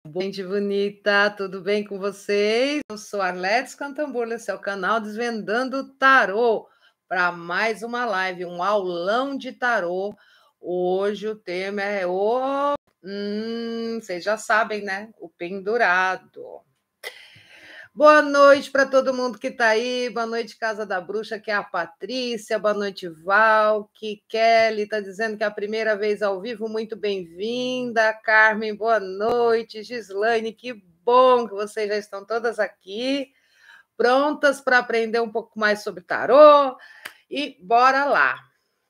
Gente bonita, tudo bem com vocês? Eu sou Arletes Cantamburla, seu canal Desvendando Tarô, para mais uma live, um aulão de tarô. Hoje o tema é vocês já sabem, né? O pendurado. Boa noite para todo mundo que está aí. Boa noite, Casa da Bruxa, que é a Patrícia. Boa noite, Val. Que Kelly está dizendo que é a primeira vez ao vivo. Muito bem-vinda. Carmen, boa noite. Gislaine, que bom que vocês já estão todas aqui, prontas para aprender um pouco mais sobre tarô. E bora lá.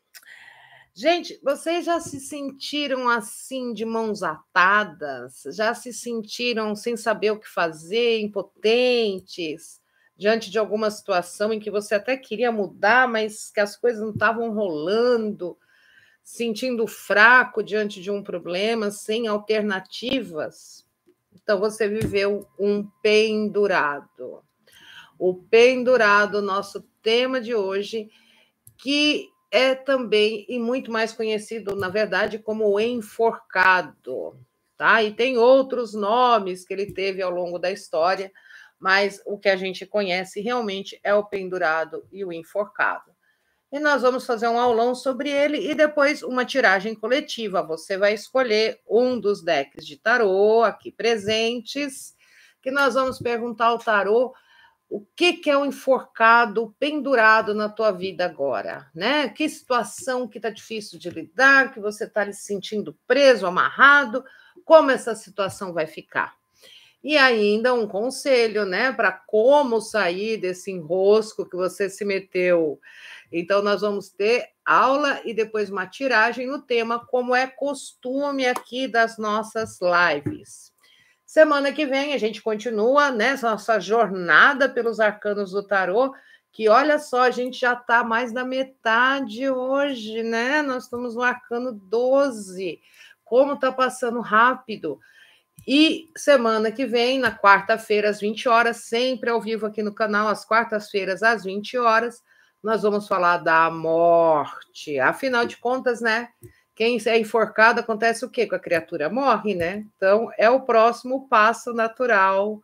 Gente, vocês já se sentiram assim de mãos atadas? Já se sentiram sem saber o que fazer, impotentes, diante de alguma situação em que você até queria mudar, mas que as coisas não estavam rolando, sentindo fraco diante de um problema, sem alternativas? Então você viveu um pendurado. O pendurado, nosso tema de hoje, que é também e muito mais conhecido, na verdade, como o enforcado, tá? E tem outros nomes que ele teve ao longo da história, mas o que a gente conhece realmente é o pendurado e o enforcado. E nós vamos fazer um aulão sobre ele e depois uma tiragem coletiva. Você vai escolher um dos decks de tarô aqui presentes, que nós vamos perguntar ao tarô o que é o enforcado, pendurado na tua vida agora, né? Que situação que está difícil de lidar, que você está se sentindo preso, amarrado, como essa situação vai ficar? E ainda um conselho, né, para como sair desse enrosco que você se meteu. Então, nós vamos ter aula e depois uma tiragem no tema, como é costume aqui das nossas lives. Semana que vem a gente continua nessa nossa jornada pelos arcanos do tarô, que olha só, a gente já está mais da metade hoje, né? Nós estamos no arcano 12. Como está passando rápido. E semana que vem, na quarta-feira, às 20 horas, sempre ao vivo aqui no canal, às quartas-feiras, às 20 horas, nós vamos falar da morte. Afinal de contas, né? Quem é enforcado, acontece o quê? Com a criatura morre, né? Então, é o próximo passo natural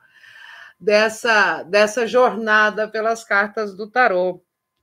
dessa jornada pelas cartas do tarô.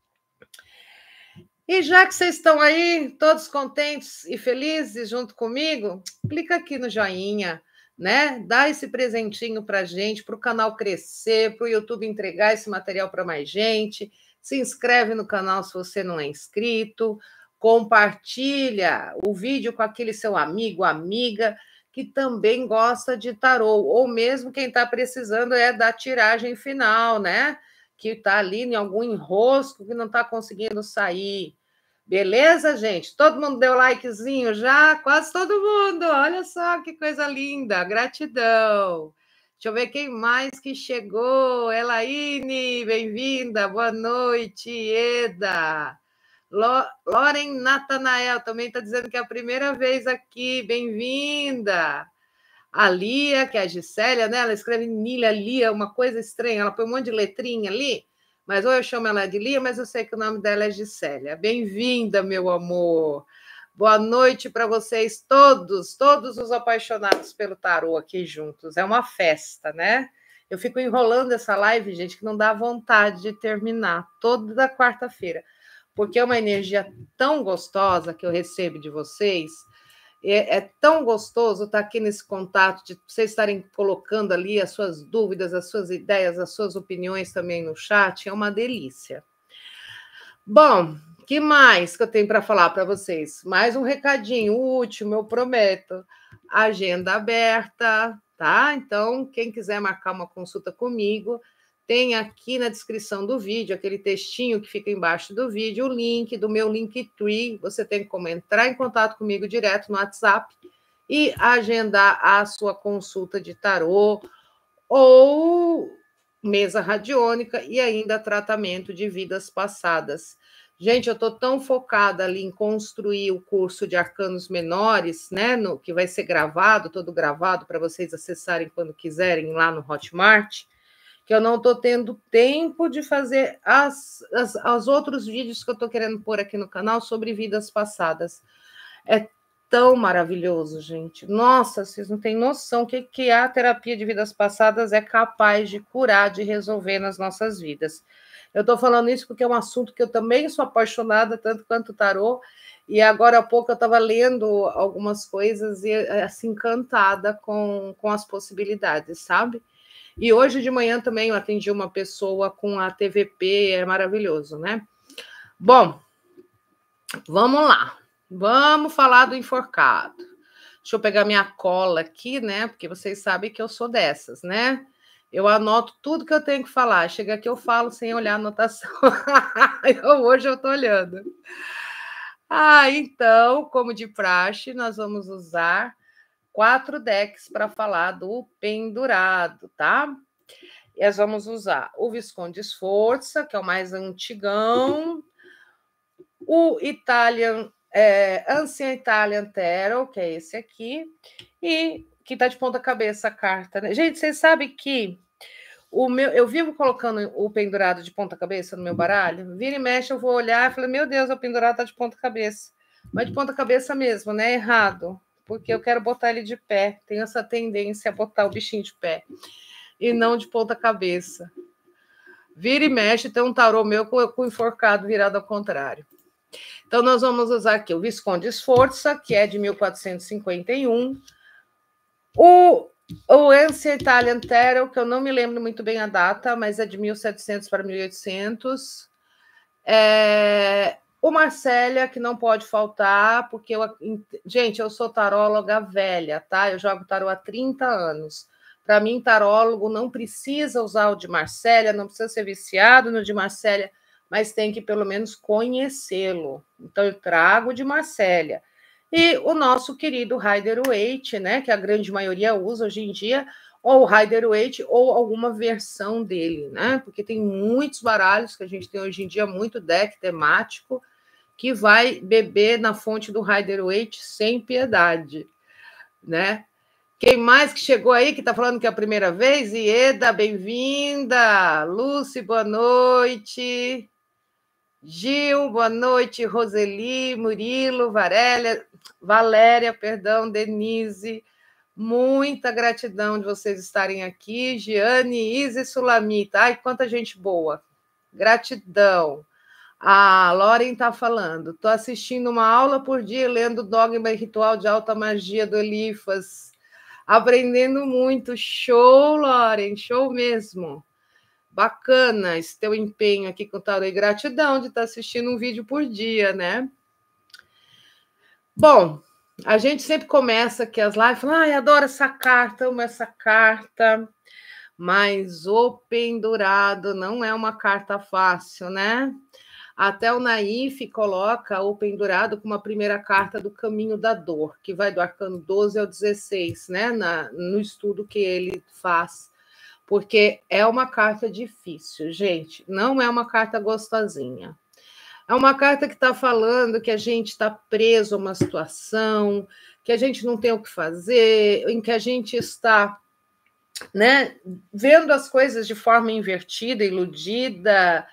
E já que vocês estão aí, todos contentes e felizes junto comigo, clica aqui no joinha, né? Dá esse presentinho para a gente, para o canal crescer, para o YouTube entregar esse material para mais gente. Se inscreve no canal se você não é inscrito. Compartilha o vídeo com aquele seu amigo, amiga, que também gosta de tarô, ou mesmo quem está precisando da tiragem final, né? Que está ali em algum enrosco que não está conseguindo sair. Beleza, gente? Todo mundo deu likezinho já? Quase todo mundo. Olha só que coisa linda. Gratidão. Deixa eu ver quem mais que chegou. Elaine, bem-vinda. Boa noite, Eda. Loren Natanael também está dizendo que é a primeira vez aqui. Bem-vinda. A Lia, que é a Gisélia, né? Ela escreve Nília, Lia, uma coisa estranha. Ela põe um monte de letrinha ali, mas ou eu chamo ela de Lia, mas eu sei que o nome dela é Gisélia. Bem-vinda, meu amor. Boa noite para vocês todos os apaixonados pelo tarô aqui juntos. É uma festa, né? Eu fico enrolando essa live, gente, que não dá vontade de terminar, toda quarta-feira, porque é uma energia tão gostosa que eu recebo de vocês. É tão gostoso estar aqui nesse contato, de vocês estarem colocando ali as suas dúvidas, as suas ideias, as suas opiniões também no chat, é uma delícia. Bom, que mais que eu tenho para falar para vocês? Mais um recadinho, o último, eu prometo. Agenda aberta, tá? Então, quem quiser marcar uma consulta comigo, tem aqui na descrição do vídeo, aquele textinho que fica embaixo do vídeo, o link do meu Linktree. Você tem como entrar em contato comigo direto no WhatsApp e agendar a sua consulta de tarô ou mesa radiônica e ainda tratamento de vidas passadas. Gente, eu estou tão focada ali em construir o curso de arcanos menores, né, que vai ser gravado, todo gravado, para vocês acessarem quando quiserem lá no Hotmart, que eu não estou tendo tempo de fazer os outros vídeos que eu estou querendo pôr aqui no canal sobre vidas passadas. É tão maravilhoso, gente. Nossa, vocês não têm noção o que a terapia de vidas passadas é capaz de curar, de resolver nas nossas vidas. Eu estou falando isso porque é um assunto que eu também sou apaixonada, tanto quanto o tarô, e agora há pouco eu estava lendo algumas coisas e assim, encantada com as possibilidades, sabe? E hoje de manhã também eu atendi uma pessoa com a TVP, é maravilhoso, né? Bom, vamos lá. Vamos falar do enforcado. Deixa eu pegar minha cola aqui, né? Porque vocês sabem que eu sou dessas, né? Eu anoto tudo que eu tenho que falar. Chega aqui, eu falo sem olhar a anotação. Hoje eu estou olhando. Então, como de praxe, nós vamos usar 4 decks para falar do pendurado, tá? E nós vamos usar o Visconde Sforza, que é o mais antigão, o Ancient Italian Tarot, que é esse aqui, e que está de ponta cabeça a carta, né? Gente, vocês sabem que eu vivo colocando o pendurado de ponta cabeça no meu baralho, vira e mexe, eu vou olhar e falo, meu Deus, o pendurado está de ponta cabeça. Mas de ponta cabeça mesmo, né? Errado, porque eu quero botar ele de pé. Tenho essa tendência a botar o bichinho de pé e não de ponta cabeça. Vira e mexe, tem um tarô meu com o enforcado virado ao contrário. Então, nós vamos usar aqui o Visconde Sforza, que é de 1451, o Ancient Italian Tarot, que eu não me lembro muito bem a data, mas é de 1700 para 1800. O Marsella, que não pode faltar, porque gente, eu sou taróloga velha, tá? Eu jogo tarô há 30 anos. Para mim, tarólogo não precisa usar o de Marsella, não precisa ser viciado no de Marsella, mas tem que pelo menos conhecê-lo. Então, eu trago o de Marsella. E o nosso querido Rider-Waite, né, que a grande maioria usa hoje em dia, ou o Rider-Waite, ou alguma versão dele, né? Porque tem muitos baralhos que a gente tem hoje em dia, muito deck temático, que vai beber na fonte do Rider-Waite sem piedade, né? Quem mais que chegou aí, que está falando que é a primeira vez? Ieda, bem-vinda. Lúcia, boa noite. Gil, boa noite. Roseli, Murilo, Valéria, Denise. Muita gratidão de vocês estarem aqui. Giane, Isa e Sulamita. Ai, quanta gente boa. Gratidão. A Lauren está falando. Estou assistindo uma aula por dia, lendo Dogma e Ritual de Alta Magia do Elifas. Aprendendo muito. Show, Lauren. Show mesmo. Bacana esse teu empenho aqui com o tarô. E gratidão de estar assistindo um vídeo por dia, né? Bom, a gente sempre começa aqui as lives falando, ai, adoro essa carta, amo essa carta, mas o pendurado não é uma carta fácil, né? Até o Naif coloca o pendurado como a primeira carta do caminho da dor, que vai do arcano 12 ao 16, né? No estudo que ele faz, porque é uma carta difícil, gente, não é uma carta gostosinha. É uma carta que está falando que a gente está preso a uma situação, que a gente não tem o que fazer, em que a gente está, né, vendo as coisas de forma invertida, iludida,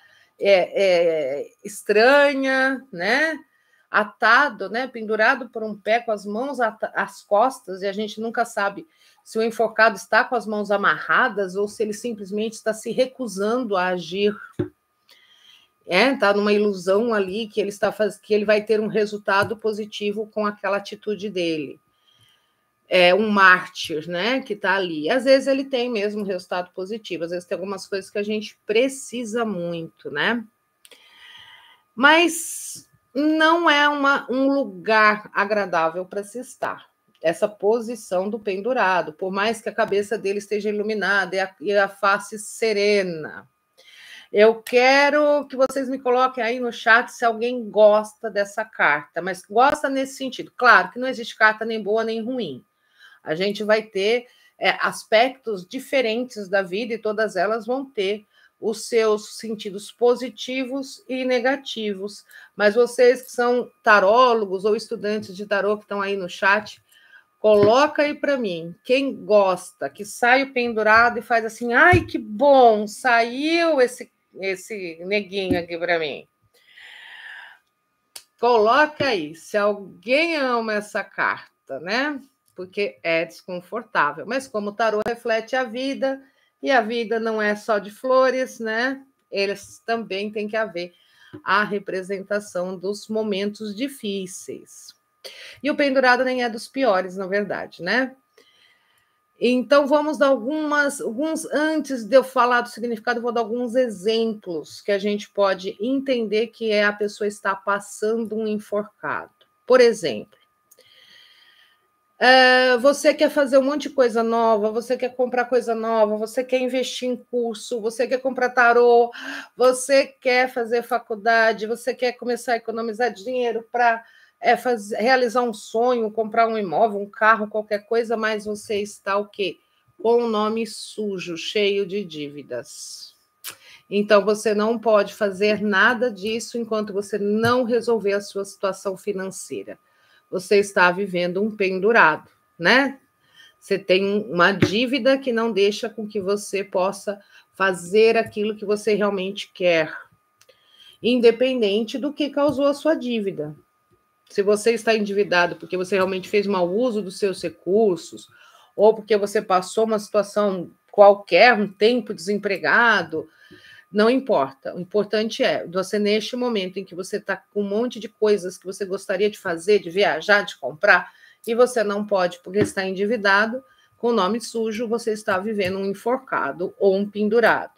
estranha, né? Atado, né? Pendurado por um pé com as mãos às costas, e a gente nunca sabe se o enforcado está com as mãos amarradas ou se ele simplesmente está se recusando a agir. Tá numa ilusão ali que ele vai ter um resultado positivo com aquela atitude dele. É um mártir, né, que está ali. Às vezes ele tem mesmo um resultado positivo, às vezes tem algumas coisas que a gente precisa muito, né? Mas não é um lugar agradável para se estar. Essa posição do pendurado, por mais que a cabeça dele esteja iluminada e a face serena. Eu quero que vocês me coloquem aí no chat se alguém gosta dessa carta, mas gosta nesse sentido. Claro que não existe carta nem boa nem ruim. A gente vai ter aspectos diferentes da vida e todas elas vão ter os seus sentidos positivos e negativos. Mas vocês que são tarólogos ou estudantes de tarô que estão aí no chat, coloca aí para mim, quem gosta, que sai o pendurado e faz assim, ai, que bom, saiu esse neguinho aqui para mim. Coloca aí, se alguém ama essa carta, né? Porque é desconfortável. Mas como o tarô reflete a vida, e a vida não é só de flores, né? Eles também tem que haver a representação dos momentos difíceis. E o pendurado nem é dos piores, na verdade, né? Então, vamos dar alguns, antes de eu falar do significado, vou dar alguns exemplos que a gente pode entender que a pessoa está passando um enforcado. Por exemplo, você quer fazer um monte de coisa nova, você quer comprar coisa nova, você quer investir em curso, você quer comprar tarô, você quer fazer faculdade, você quer começar a economizar dinheiro para realizar um sonho, comprar um imóvel, um carro, qualquer coisa, mas você está o quê? Com o nome sujo, cheio de dívidas. Então, você não pode fazer nada disso enquanto você não resolver a sua situação financeira. Você está vivendo um pendurado, né? Você tem uma dívida que não deixa com que você possa fazer aquilo que você realmente quer, independente do que causou a sua dívida. Se você está endividado porque você realmente fez mau uso dos seus recursos, ou porque você passou uma situação qualquer, um tempo desempregado, não importa. O importante é você, neste momento em que você está com um monte de coisas que você gostaria de fazer, de viajar, de comprar, e você não pode porque está endividado, com o nome sujo, você está vivendo um enforcado ou um pendurado.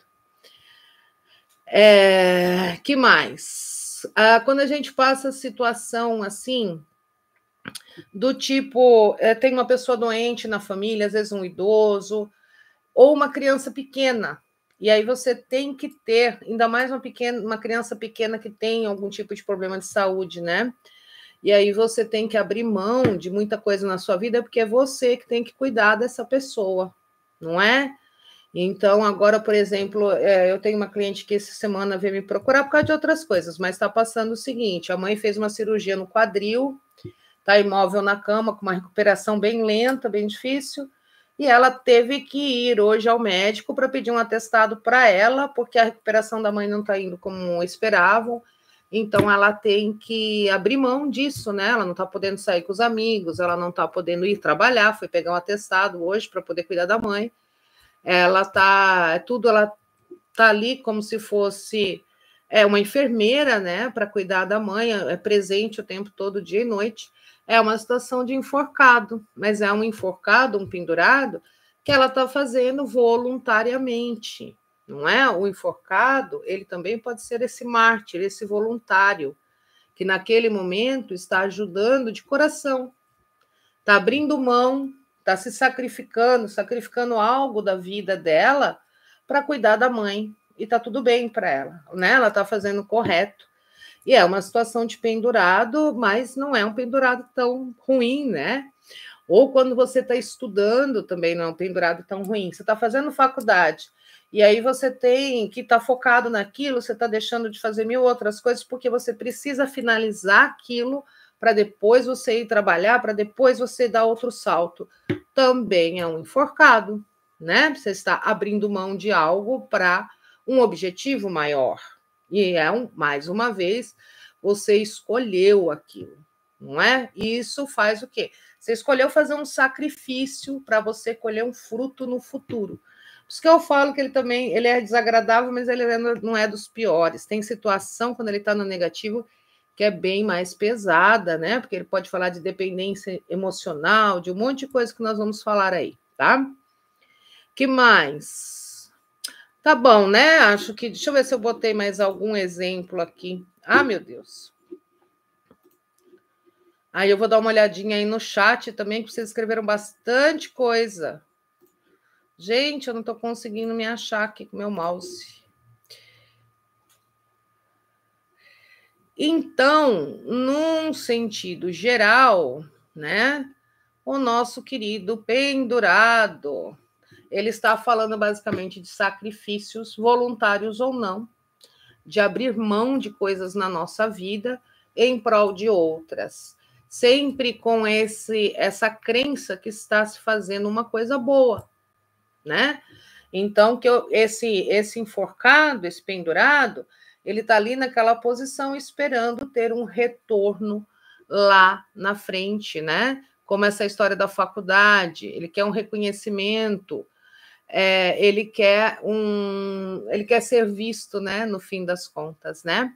Que mais? Quando a gente passa a situação assim, do tipo, tem uma pessoa doente na família, às vezes um idoso, ou uma criança pequena, e aí você tem que ter, ainda mais uma criança pequena que tem algum tipo de problema de saúde, né? E aí você tem que abrir mão de muita coisa na sua vida, porque é você que tem que cuidar dessa pessoa, não é? Então, agora, por exemplo, eu tenho uma cliente que essa semana veio me procurar por causa de outras coisas, mas está passando o seguinte: a mãe fez uma cirurgia no quadril, está imóvel na cama, com uma recuperação bem lenta, bem difícil, e ela teve que ir hoje ao médico para pedir um atestado para ela, porque a recuperação da mãe não está indo como esperavam, então ela tem que abrir mão disso, né? Ela não está podendo sair com os amigos, ela não está podendo ir trabalhar, foi pegar um atestado hoje para poder cuidar da mãe. Ela tá ali como se fosse uma enfermeira, né, para cuidar da mãe, é presente o tempo todo, dia e noite. É uma situação de enforcado, mas é um enforcado, um pendurado, que ela está fazendo voluntariamente, não é? O enforcado, ele também pode ser esse mártir, esse voluntário, que naquele momento está ajudando de coração, está abrindo mão, está se sacrificando algo da vida dela para cuidar da mãe, e está tudo bem para ela, né? Ela está fazendo o correto. E é uma situação de pendurado, mas não é um pendurado tão ruim, né? Ou quando você está estudando, também não é um pendurado tão ruim. Você está fazendo faculdade, e aí você tem que estar focado naquilo, você está deixando de fazer mil outras coisas, porque você precisa finalizar aquilo para depois você ir trabalhar, para depois você dar outro salto. Também é um enforcado, né? Você está abrindo mão de algo para um objetivo maior. E mais uma vez, você escolheu aquilo, não é? E isso faz o quê? Você escolheu fazer um sacrifício para você colher um fruto no futuro. Por isso que eu falo que ele é desagradável, mas ele não é dos piores. Tem situação, quando ele está no negativo, que é bem mais pesada, né? Porque ele pode falar de dependência emocional, de um monte de coisa que nós vamos falar aí, tá? Que mais? Tá bom, né? Acho que. Deixa eu ver se eu botei mais algum exemplo aqui. Ah, meu Deus. Aí eu vou dar uma olhadinha aí no chat também, que vocês escreveram bastante coisa. Gente, eu não estou conseguindo me achar aqui com o meu mouse. Então, num sentido geral, né? O nosso querido pendurado, ele está falando basicamente de sacrifícios voluntários ou não, de abrir mão de coisas na nossa vida em prol de outras, sempre com essa crença que está se fazendo uma coisa boa, né? Então, esse enforcado, esse pendurado, ele está ali naquela posição esperando ter um retorno lá na frente, né? Como essa história da faculdade, ele quer um reconhecimento, ele quer ser visto, né? No fim das contas, né?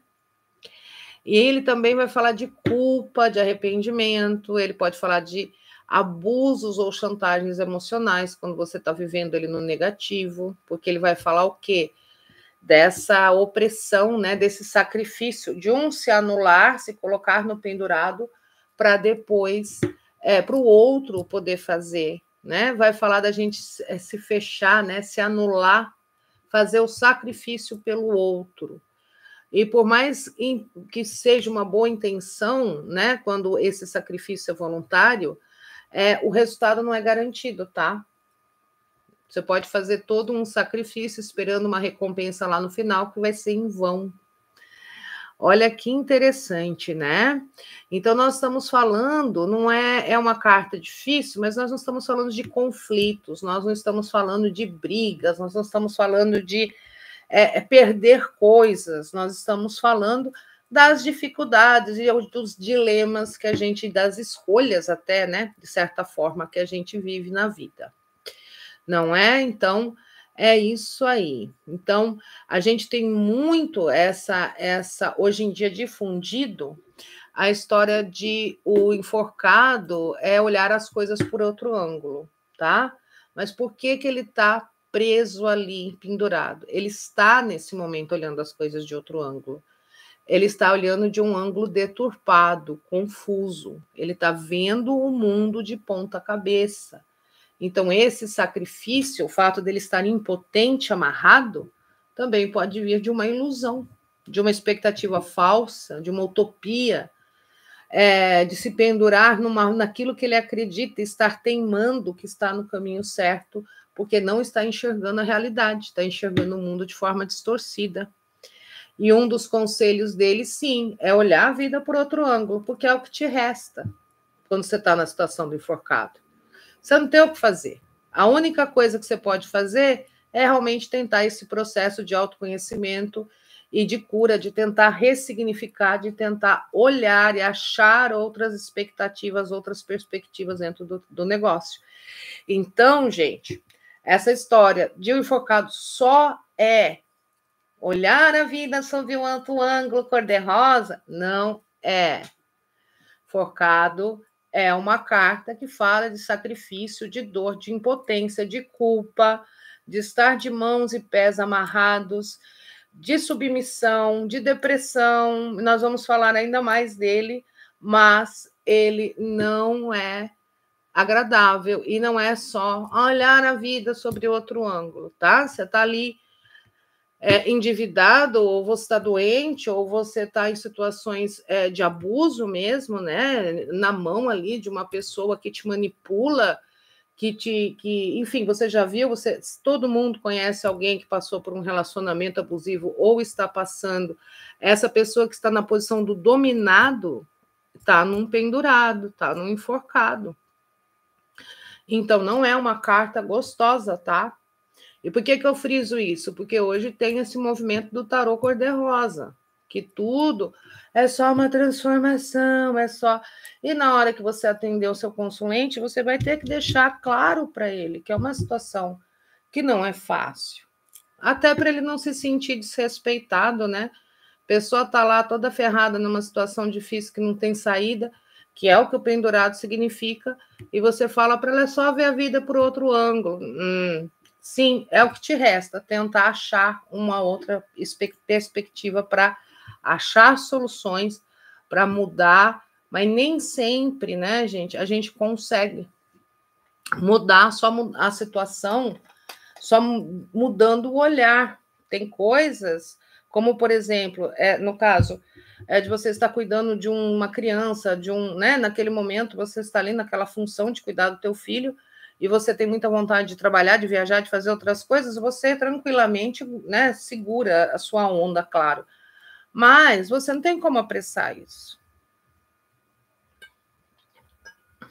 E ele também vai falar de culpa, de arrependimento, ele pode falar de abusos ou chantagens emocionais quando você está vivendo ele no negativo, porque ele vai falar o quê? Dessa opressão, né, desse sacrifício de um se anular, se colocar no pendurado, para depois para o outro poder fazer, né? Vai falar da gente se fechar, né, se anular, fazer o sacrifício pelo outro. E por mais que seja uma boa intenção, né, quando esse sacrifício é voluntário, o resultado não é garantido, tá? Você pode fazer todo um sacrifício esperando uma recompensa lá no final, que vai ser em vão. Olha que interessante, né? Então, nós estamos falando, não é uma carta difícil, mas nós não estamos falando de conflitos, nós não estamos falando de brigas, nós não estamos falando de perder coisas, nós estamos falando das dificuldades e dos dilemas que a gente, das escolhas até, né, de certa forma, que a gente vive na vida. Não é? Então, é isso aí. Então, a gente tem muito essa hoje em dia difundido a história de o enforcado olhar as coisas por outro ângulo, tá? Mas por que ele está preso ali, pendurado? Ele está, nesse momento, olhando as coisas de outro ângulo. Ele está olhando de um ângulo deturpado, confuso. Ele está vendo o mundo de ponta cabeça. Então, esse sacrifício, o fato dele estar impotente, amarrado, também pode vir de uma ilusão, de uma expectativa falsa, de uma utopia, de se pendurar naquilo que ele acredita, estar teimando que está no caminho certo, porque não está enxergando a realidade, está enxergando o mundo de forma distorcida. E um dos conselhos dele, sim, é olhar a vida por outro ângulo, porque é o que te resta quando você está na situação do enforcado. Você não tem o que fazer. A única coisa que você pode fazer é realmente tentar esse processo de autoconhecimento e de cura, de tentar ressignificar, de tentar olhar e achar outras expectativas, outras perspectivas dentro do negócio. Então, gente, essa história de um enforcado só olhar a vida sob um amplo ângulo cor-de-rosa, não é. Enforcado é uma carta que fala de sacrifício, de dor, de impotência, de culpa, de estar de mãos e pés amarrados, de submissão, de depressão. Nós vamos falar ainda mais dele, mas ele não é agradável e não é só olhar a vida sobre outro ângulo, tá? Você está ali endividado, ou você está doente, ou você está em situações de abuso mesmo, né? Na mão ali de uma pessoa que te manipula, enfim, você já viu, todo mundo conhece alguém que passou por um relacionamento abusivo ou está passando. Essa pessoa que está na posição do dominado está num pendurado, está num enforcado. Então, não é uma carta gostosa, tá? E por que eu friso isso? Porque hoje tem esse movimento do tarô cor-de-rosa, que tudo é só uma transformação, é só... E na hora que você atender o seu consulente, você vai ter que deixar claro para ele que é uma situação que não é fácil. Até para ele não se sentir desrespeitado, né? A pessoa está lá toda ferrada numa situação difícil que não tem saída, que é o que o pendurado significa, e você fala para ela só ver a vida por outro ângulo. Sim, é o que te resta, tentar achar uma outra perspectiva para achar soluções, para mudar, mas nem sempre, né, gente, a gente consegue mudar a situação só mudando o olhar. Tem coisas, como, por exemplo, no caso de você estar cuidando de uma criança, né, naquele momento você está ali naquela função de cuidar do teu filho, e você tem muita vontade de trabalhar, de viajar, de fazer outras coisas, você tranquilamente, né, segura a sua onda, claro. Mas você não tem como apressar isso.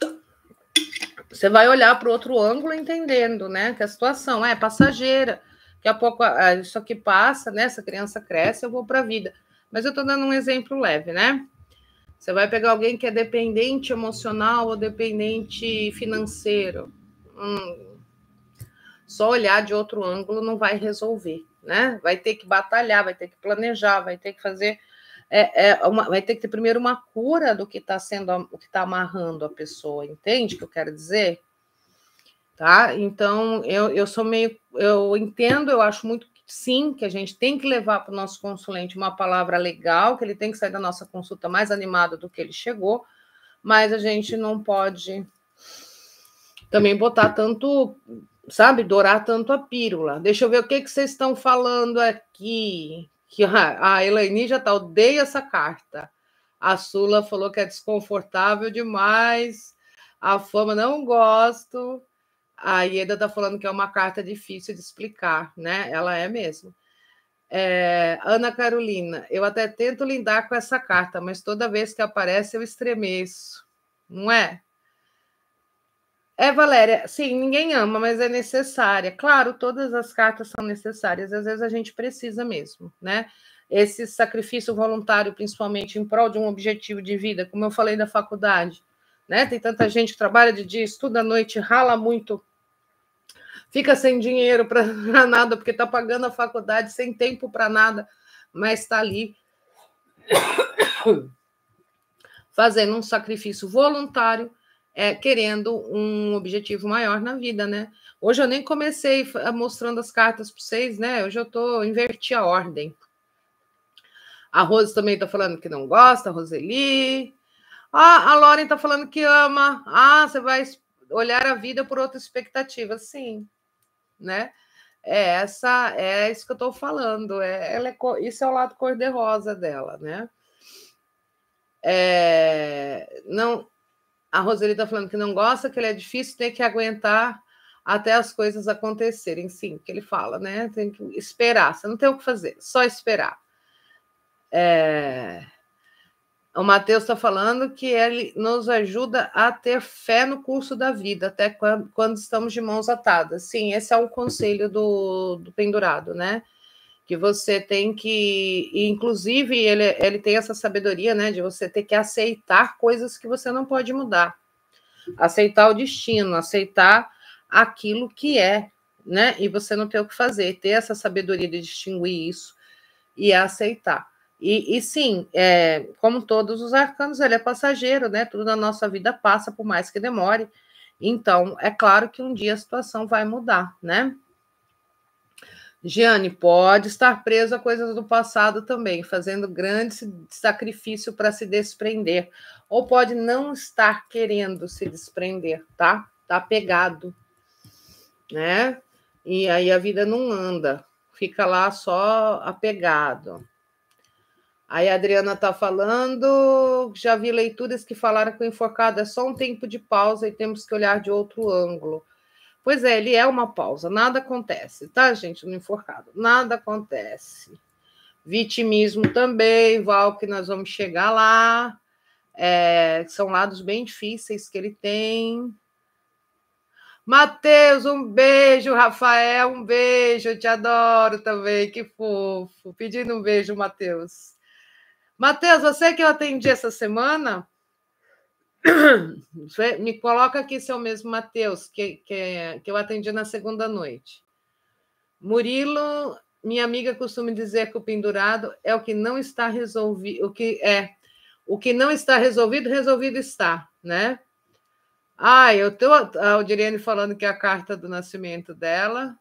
Você vai olhar para o outro ângulo entendendo, né, que a situação é passageira, Daqui a pouco isso aqui passa, né? Essa criança cresce, eu vou para a vida. Mas eu estou dando um exemplo leve, né? Você vai pegar alguém que é dependente emocional ou dependente financeiro. Só olhar de outro ângulo não vai resolver, né? Vai ter que batalhar, vai ter que planejar, vai ter que fazer. Vai ter que ter primeiro uma cura do que está sendo, o que está amarrando a pessoa, entende o que eu quero dizer? Tá? Então, eu sou meio. Eu entendo, eu acho muito sim, que a gente tem que levar para o nosso consulente uma palavra legal, que ele tem que sair da nossa consulta mais animado do que ele chegou, mas a gente não pode também botar tanto, sabe, dourar tanto a pílula. Deixa eu ver o que vocês estão falando aqui. Que a Elaine já odeia essa carta. A Sula falou que é desconfortável demais. A Fama não gosto. A Ieda está falando que é uma carta difícil de explicar, né? Ela é mesmo. Ana Carolina, eu até tento lidar com essa carta, mas toda vez que aparece eu estremeço. Não é? Valéria, sim, ninguém ama, mas é necessária. Claro, todas as cartas são necessárias, às vezes a gente precisa mesmo, né? Esse sacrifício voluntário, principalmente em prol de um objetivo de vida, como eu falei da faculdade, né? Tem tanta gente que trabalha de dia, estuda à noite, rala muito, fica sem dinheiro para nada, porque está pagando a faculdade, sem tempo para nada, mas está ali fazendo um sacrifício voluntário, querendo um objetivo maior na vida, né? Hoje eu nem comecei mostrando as cartas para vocês, né? Hoje eu inverti a ordem. A Rose também está falando que não gosta, a Roseli. A Lauren está falando que ama. Você vai olhar a vida por outra expectativa. Sim, né? É isso que eu estou falando. Isso é o lado cor-de-rosa dela, né? Não, a Roseli está falando que não gosta, que ele é difícil, tem que aguentar até as coisas acontecerem. Sim, que ele fala, né? Tem que esperar, você não tem o que fazer, só esperar. O Matheus está falando que ele nos ajuda a ter fé no curso da vida, até quando estamos de mãos atadas. Sim, esse é o conselho do pendurado, né? Que você tem que... Inclusive, ele tem essa sabedoria, né? De você ter que aceitar coisas que você não pode mudar. Aceitar o destino, aceitar aquilo que é, né? E você não tem o que fazer. Ter essa sabedoria de distinguir isso e aceitar. E sim, como todos os arcanos, ele é passageiro, né? Tudo na nossa vida passa, por mais que demore. Então, é claro que um dia a situação vai mudar, né? Giane, pode estar preso a coisas do passado também, fazendo grande sacrifício para se desprender. Ou pode não estar querendo se desprender, tá? Tá apegado, né? E aí a vida não anda, fica lá só apegado. Aí a Adriana está falando, já vi leituras que falaram que o enforcado é só um tempo de pausa e temos que olhar de outro ângulo. Pois é, ele é uma pausa, nada acontece, tá, gente, no enforcado, nada acontece. Vitimismo também, Val, que nós vamos chegar lá, são lados bem difíceis que ele tem. Matheus, um beijo, Rafael, um beijo, eu te adoro também, que fofo, pedindo um beijo, Matheus. Matheus, você que eu atendi essa semana, me coloca aqui se é o mesmo Matheus que eu atendi na segunda noite. Murilo, minha amiga costuma dizer que o pendurado é o que não está resolvido, o que não está resolvido, resolvido está, né? Eu tô a Aldirene falando que é a carta do nascimento dela.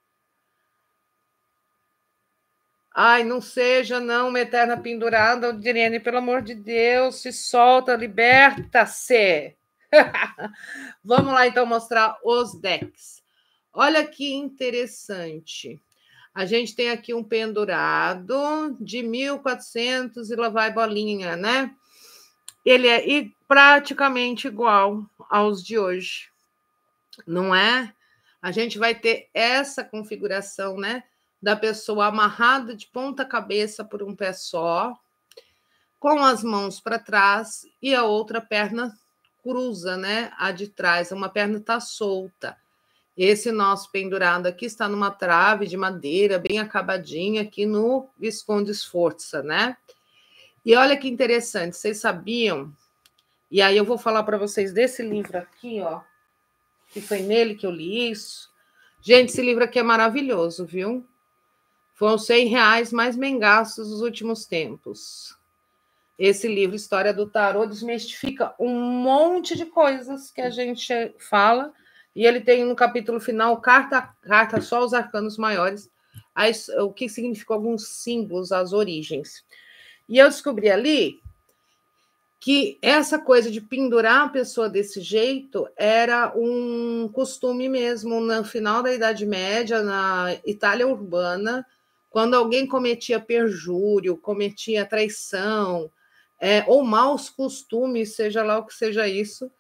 Não seja não uma eterna pendurada, Aldirene, pelo amor de Deus, se solta, liberta-se. Vamos lá, então, mostrar os decks. Olha que interessante. A gente tem aqui um pendurado de 1400 e lá vai bolinha, né? Ele é praticamente igual aos de hoje, não é? A gente vai ter essa configuração, né? Da pessoa amarrada de ponta cabeça por um pé só, com as mãos para trás e a outra perna cruza, né? A de trás, uma perna está solta. Esse nosso pendurado aqui está numa trave de madeira bem acabadinha aqui no Visconde Sforza, né? E olha que interessante, vocês sabiam? E aí eu vou falar para vocês desse livro aqui, ó, que foi nele que eu li isso. Gente, esse livro aqui é maravilhoso, viu? Foram R$100 mais bem gastos nos últimos tempos. Esse livro, História do Tarô, desmistifica um monte de coisas que a gente fala, e ele tem no capítulo final carta só aos arcanos maiores, o que significam alguns símbolos, as origens. E eu descobri ali que essa coisa de pendurar a pessoa desse jeito era um costume mesmo no final da Idade Média, na Itália urbana, quando alguém cometia perjúrio, cometia traição, ou maus costumes, seja lá o que seja isso,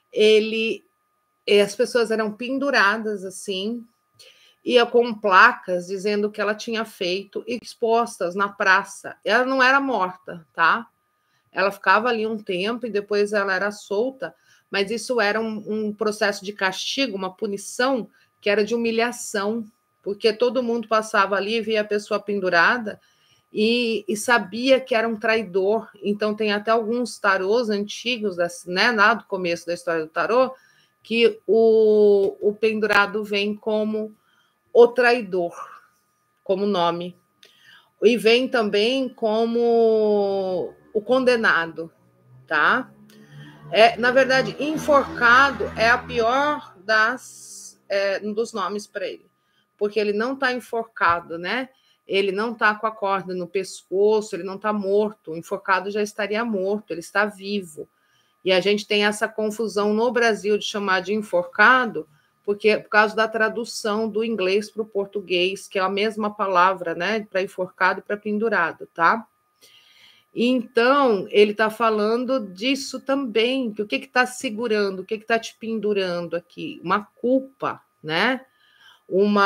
as pessoas eram penduradas assim, ia com placas dizendo o que ela tinha feito, expostas na praça. Ela não era morta, tá? Ela ficava ali um tempo e depois ela era solta, mas isso era um processo de castigo, uma punição que era de humilhação, porque todo mundo passava ali, via a pessoa pendurada e sabia que era um traidor. Então tem até alguns tarôs antigos, né, lá do começo da história do tarô, que o pendurado vem como o traidor, como nome. E vem também como o condenado, tá? Na verdade, enforcado é a pior dos nomes para ele, porque ele não está enforcado, né? Ele não está com a corda no pescoço, ele não está morto. O enforcado já estaria morto, ele está vivo. E a gente tem essa confusão no Brasil de chamar de enforcado, porque por causa da tradução do inglês para o português, que é a mesma palavra, né, para enforcado e para pendurado, tá? Então, ele está falando disso também, que o que está segurando, o que está te pendurando aqui? Uma culpa, né? Um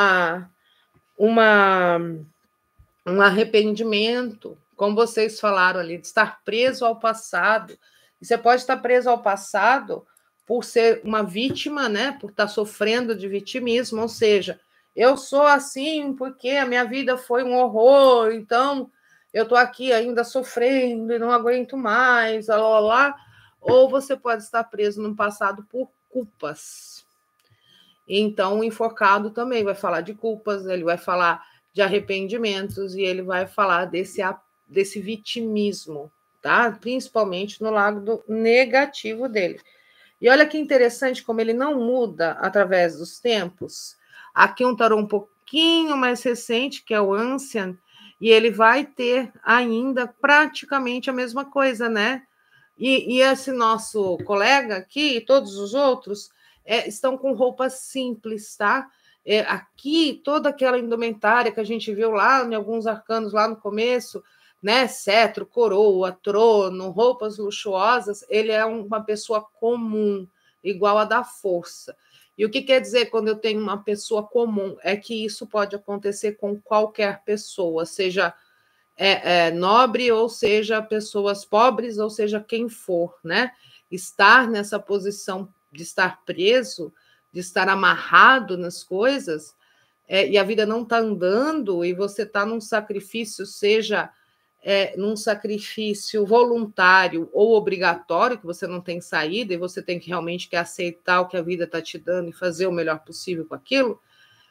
arrependimento, como vocês falaram ali, de estar preso ao passado. E você pode estar preso ao passado por ser uma vítima, né? Por estar sofrendo de vitimismo, ou seja, eu sou assim porque a minha vida foi um horror, então eu estou aqui ainda sofrendo e não aguento mais, lá, lá, lá. Ou você pode estar preso no passado por culpas. Então, o enforcado também vai falar de culpas, ele vai falar de arrependimentos e ele vai falar desse vitimismo, tá? Principalmente no lado negativo dele. E olha que interessante como ele não muda através dos tempos. Aqui um tarô um pouquinho mais recente, que é o Ancien, e ele vai ter ainda praticamente a mesma coisa, né? E esse nosso colega aqui e todos os outros estão com roupas simples, tá? Aqui, toda aquela indumentária que a gente viu lá em alguns arcanos lá no começo, né? Cetro, coroa, trono, roupas luxuosas, ele é uma pessoa comum, igual a da força. E o que quer dizer quando eu tenho uma pessoa comum? É que isso pode acontecer com qualquer pessoa, seja nobre, ou seja, pessoas pobres, ou seja, quem for, né? Estar nessa posição de estar preso, de estar amarrado nas coisas, e a vida não está andando, e você está num sacrifício, seja num sacrifício voluntário ou obrigatório, que você não tem saída, e você tem que realmente aceitar o que a vida está te dando e fazer o melhor possível com aquilo,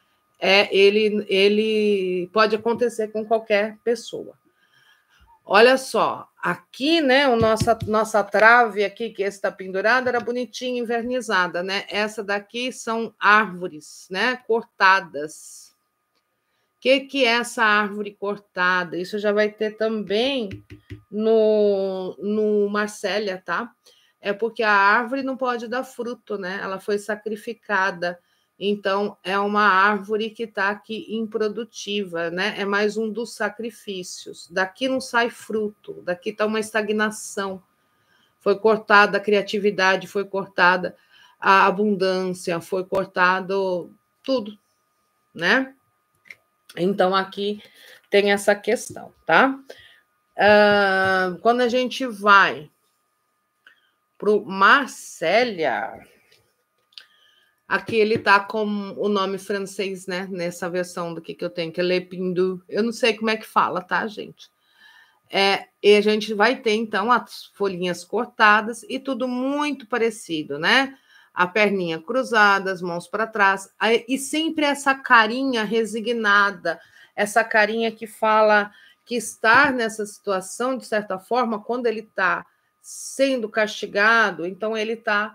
ele pode acontecer com qualquer pessoa. Olha só, aqui, né, nossa trave aqui, que está pendurada, era bonitinha, invernizada, né? Essa daqui são árvores, né, cortadas. O que é essa árvore cortada? Isso já vai ter também no Marsella, tá? É porque a árvore não pode dar fruto, né? Ela foi sacrificada. Então, é uma árvore que está aqui improdutiva, né? É mais um dos sacrifícios. Daqui não sai fruto, daqui está uma estagnação. Foi cortada a criatividade, foi cortada a abundância, foi cortado tudo, né? Então, aqui tem essa questão, tá? Quando a gente vai para o Marsella, Aqui ele está com o nome francês, né? Nessa versão do que eu tenho, que é Le Pindu. Eu não sei como é que fala, tá, gente? E a gente vai ter, então, as folhinhas cortadas e tudo muito parecido, né? A perninha cruzada, as mãos para trás, e sempre essa carinha resignada, essa carinha que fala que estar nessa situação, de certa forma, quando ele está sendo castigado, então ele está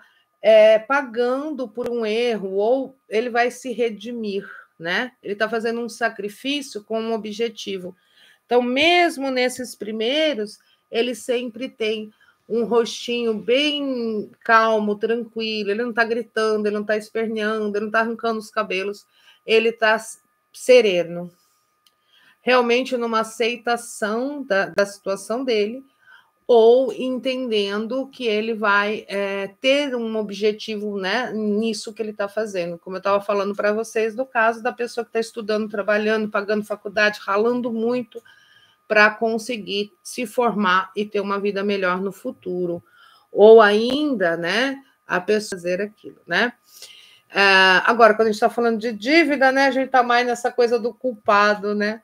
pagando por um erro, ou ele vai se redimir, né? Ele está fazendo um sacrifício com um objetivo. Então, mesmo nesses primeiros, ele sempre tem um rostinho bem calmo, tranquilo, ele não está gritando, ele não está esperneando, ele não está arrancando os cabelos, ele está sereno, realmente numa aceitação da situação dele, ou entendendo que ele vai ter um objetivo, né, nisso que ele está fazendo. Como eu estava falando para vocês, do caso da pessoa que está estudando, trabalhando, pagando faculdade, ralando muito para conseguir se formar e ter uma vida melhor no futuro. Ou ainda, né, a pessoa fazer aquilo, né? Agora, quando a gente está falando de dívida, né, a gente está mais nessa coisa do culpado, né?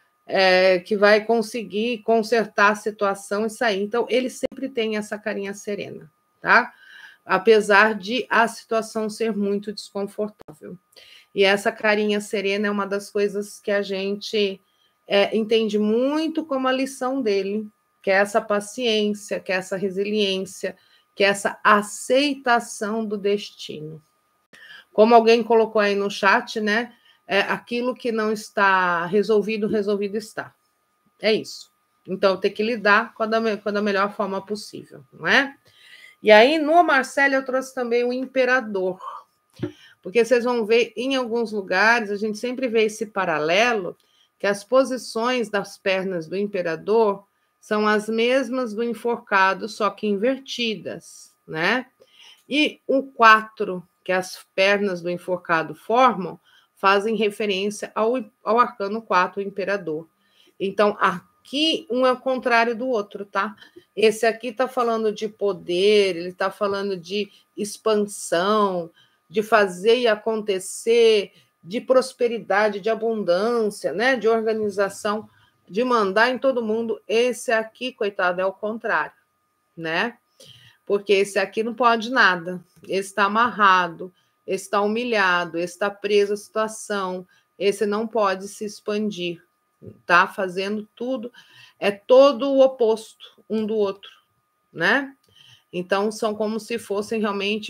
Que vai conseguir consertar a situação e sair. Então, ele sempre tem essa carinha serena, tá? Apesar de a situação ser muito desconfortável. E essa carinha serena é uma das coisas que a gente entende muito como a lição dele, que é essa paciência, que é essa resiliência, que é essa aceitação do destino. Como alguém colocou aí no chat, né? Aquilo que não está resolvido, resolvido está. É isso. Então, tem que lidar com a melhor forma possível, não é? E aí, no Marcelo, eu trouxe também o imperador. Porque vocês vão ver, em alguns lugares, a gente sempre vê esse paralelo, que as posições das pernas do imperador são as mesmas do enforcado, só que invertidas, né? E o 4, que as pernas do enforcado formam, fazem referência ao arcano 4, o imperador. Então, aqui um é o contrário do outro, tá? Esse aqui está falando de poder, ele está falando de expansão, de fazer e acontecer, de prosperidade, de abundância, né? De organização, de mandar em todo mundo. Esse aqui, coitado, é o contrário, né? Porque esse aqui não pode nada, esse está amarrado, esse está humilhado, esse está preso à situação, esse não pode se expandir, tá fazendo tudo, é todo o oposto um do outro, né? Então, são como se fossem realmente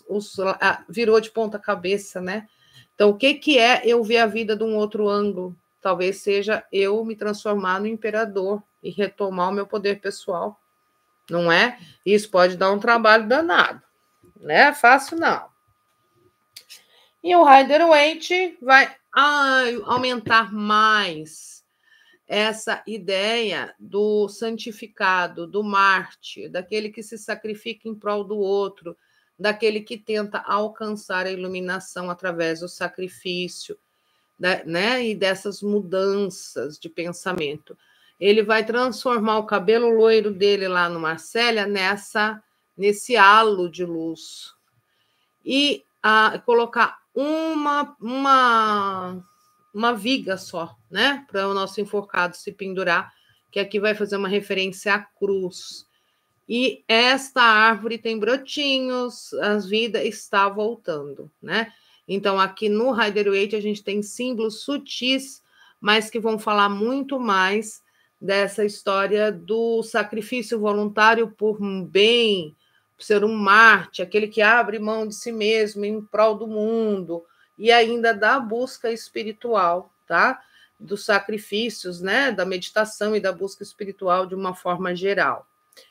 virou de ponta cabeça, né? Então, o que é eu ver a vida de um outro ângulo? Talvez seja eu me transformar no imperador e retomar o meu poder pessoal, não é? Isso pode dar um trabalho danado, não é fácil, não. E o Rider-Waite vai aumentar mais essa ideia do santificado, do mártir, daquele que se sacrifica em prol do outro, daquele que tenta alcançar a iluminação através do sacrifício, né? E dessas mudanças de pensamento. Ele vai transformar o cabelo loiro dele lá no Marcélia nesse halo de luz e colocar uma viga só, né, para o nosso enforcado se pendurar, que aqui vai fazer uma referência à cruz. E esta árvore tem brotinhos, a vida está voltando, né? Então, aqui no Rider-Waite, a gente tem símbolos sutis, mas que vão falar muito mais dessa história do sacrifício voluntário por um bem, por ser um mártir, aquele que abre mão de si mesmo em prol do mundo, e ainda da busca espiritual, tá? Dos sacrifícios, né? Da meditação e da busca espiritual de uma forma geral.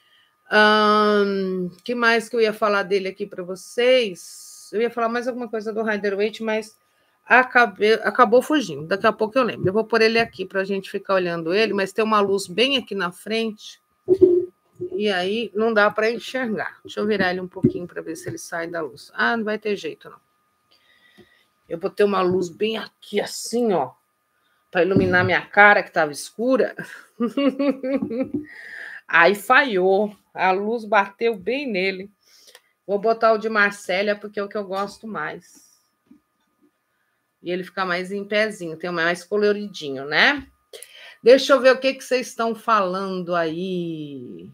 Que mais que eu ia falar dele aqui para vocês? Eu ia falar mais alguma coisa do Rider-Waite, mas acabou fugindo. Daqui a pouco eu lembro. Eu vou pôr ele aqui para a gente ficar olhando ele, mas tem uma luz bem aqui na frente, e aí não dá para enxergar. Deixa eu virar ele um pouquinho para ver se ele sai da luz. Não vai ter jeito, não. Eu botei uma luz bem aqui, assim, ó, para iluminar minha cara, que estava escura. Aí falhou, a luz bateu bem nele. Vou botar o de Marcélia, porque é o que eu gosto mais. E ele fica mais em pezinho, tem mais coloridinho, né? Deixa eu ver o que vocês estão falando aí.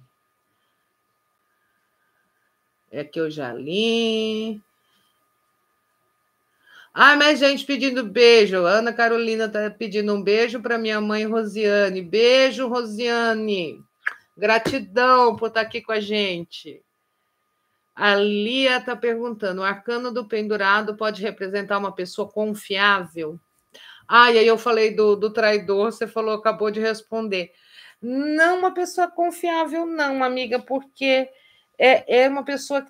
É que eu já li. Ah, mais gente pedindo beijo. Ana Carolina está pedindo um beijo para minha mãe Rosiane. Beijo, Rosiane. Gratidão por estar aqui com a gente. A Lia está perguntando: o arcano do pendurado pode representar uma pessoa confiável? Ah, e aí eu falei do traidor, você falou, acabou de responder. Não uma pessoa confiável, não, amiga, porque é uma pessoa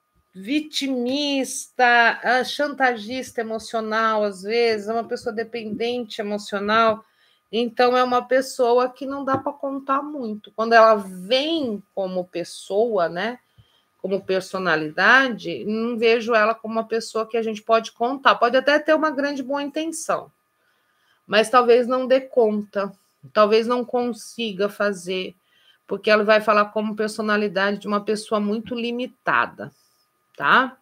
vitimista, chantagista emocional, às vezes, é uma pessoa dependente emocional. Então, é uma pessoa que não dá para contar muito. Quando ela vem como pessoa, né? Como personalidade, não vejo ela como uma pessoa que a gente pode contar. Pode até ter uma grande boa intenção, mas talvez não dê conta, talvez não consiga fazer, porque ela vai falar como personalidade de uma pessoa muito limitada, tá?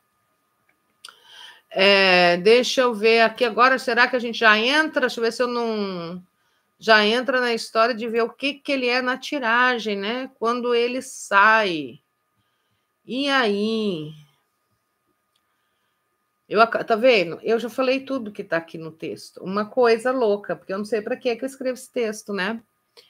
Deixa eu ver aqui agora, será que a gente já entra? Deixa eu ver se eu não... Já entra na história de ver o que ele é na tiragem, né? Quando ele sai. E aí? Tá vendo? Eu já falei tudo que tá aqui no texto. Uma coisa louca, porque eu não sei para que eu escrevo esse texto, né?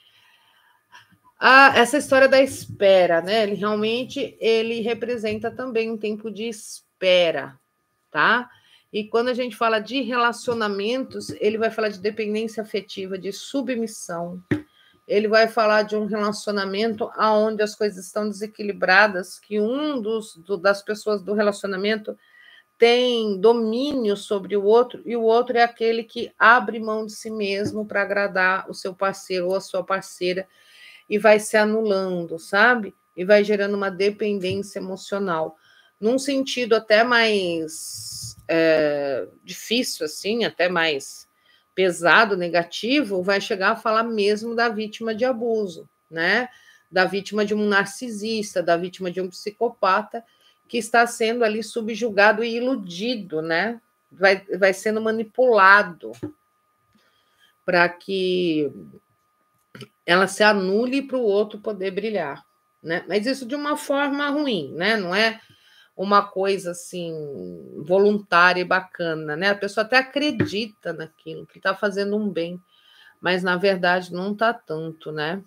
Essa história da espera, né? Ele representa também um tempo de espera, tá? E quando a gente fala de relacionamentos, ele vai falar de dependência afetiva, de submissão. Ele vai falar de um relacionamento onde as coisas estão desequilibradas, que das pessoas do relacionamento tem domínio sobre o outro, e o outro é aquele que abre mão de si mesmo para agradar o seu parceiro ou a sua parceira, e vai se anulando, sabe? E vai gerando uma dependência emocional. Num sentido até mais difícil, assim, até mais pesado, negativo, vai chegar a falar mesmo da vítima de abuso, né? Da vítima de um narcisista, da vítima de um psicopata, que está sendo ali subjugado e iludido, né? Vai sendo manipulado para que ela se anule para o outro poder brilhar, né? Mas isso de uma forma ruim, né? Não é uma coisa assim voluntária e bacana, né? A pessoa até acredita naquilo, que está fazendo um bem, mas na verdade não está tanto, né?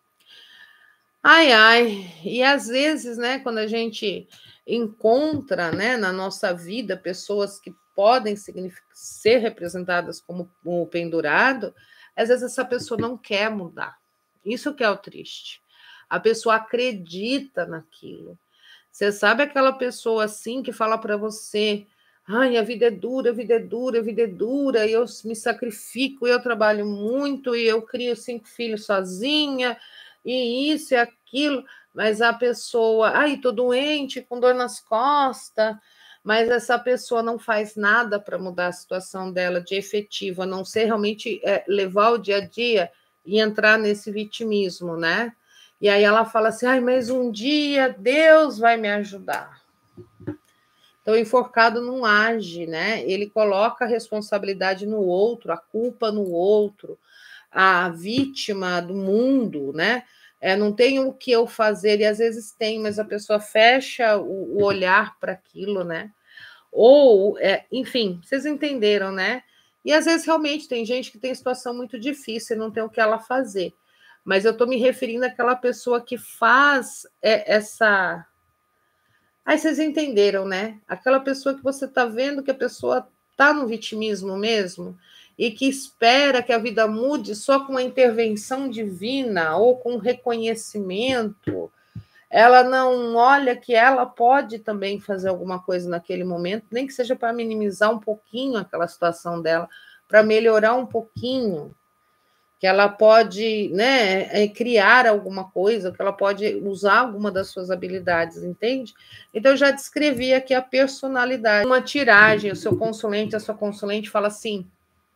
Ai, ai, e às vezes, né, quando a gente encontra, né, na nossa vida pessoas que podem ser representadas como o pendurado, às vezes essa pessoa não quer mudar. Isso que é o triste. A pessoa acredita naquilo. Você sabe aquela pessoa assim que fala para você: ai, a vida é dura, a vida é dura, a vida é dura, e eu me sacrifico, eu trabalho muito, e eu crio 5 filhos sozinha, e isso e aquilo, mas a pessoa, ai, tô doente, com dor nas costas, mas essa pessoa não faz nada para mudar a situação dela de efetivo, a não ser realmente levar o dia a dia e entrar nesse vitimismo, né? E aí ela fala assim: ai, mas um dia Deus vai me ajudar. Então, o enforcado não age, né? Ele coloca a responsabilidade no outro, a culpa no outro, a vítima do mundo, né? Não tem o que eu fazer, e às vezes tem, mas a pessoa fecha o olhar para aquilo, né? Ou, enfim, vocês entenderam, né? E às vezes realmente tem gente que tem situação muito difícil e não tem o que ela fazer. Mas eu estou me referindo àquela pessoa que faz essa. Aí vocês entenderam, né? Aquela pessoa que você está vendo que a pessoa está no vitimismo mesmo e que espera que a vida mude só com a intervenção divina ou com reconhecimento. Ela não olha que ela pode também fazer alguma coisa naquele momento, nem que seja para minimizar um pouquinho aquela situação dela, para melhorar um pouquinho, que ela pode, né, criar alguma coisa, que ela pode usar alguma das suas habilidades, entende? Então, eu já descrevi aqui a personalidade. Uma tiragem, o seu consulente, a sua consulente fala assim: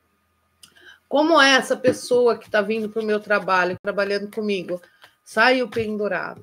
como é essa pessoa que está vindo para o meu trabalho, trabalhando comigo? Saiu pendurado.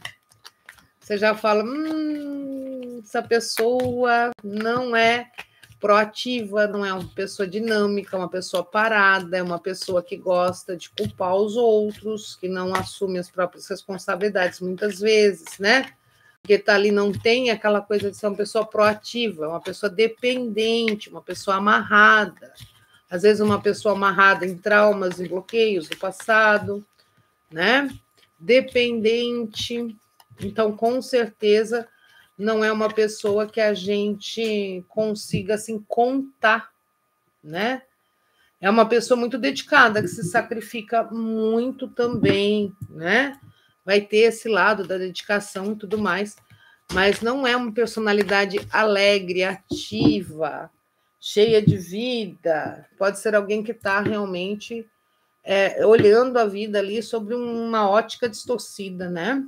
Você já fala, essa pessoa não é proativa, não é uma pessoa dinâmica, uma pessoa parada, é uma pessoa que gosta de culpar os outros, que não assume as próprias responsabilidades muitas vezes, né? Porque está ali, não tem aquela coisa de ser uma pessoa proativa, uma pessoa dependente, uma pessoa amarrada. Às vezes uma pessoa amarrada em traumas e bloqueios do passado, né? Dependente. Então, com certeza, não é uma pessoa que a gente consiga assim contar, né? É uma pessoa muito dedicada, que se sacrifica muito também, né? Vai ter esse lado da dedicação e tudo mais, mas não é uma personalidade alegre, ativa, cheia de vida. Pode ser alguém que está realmente olhando a vida ali sobre uma ótica distorcida, né?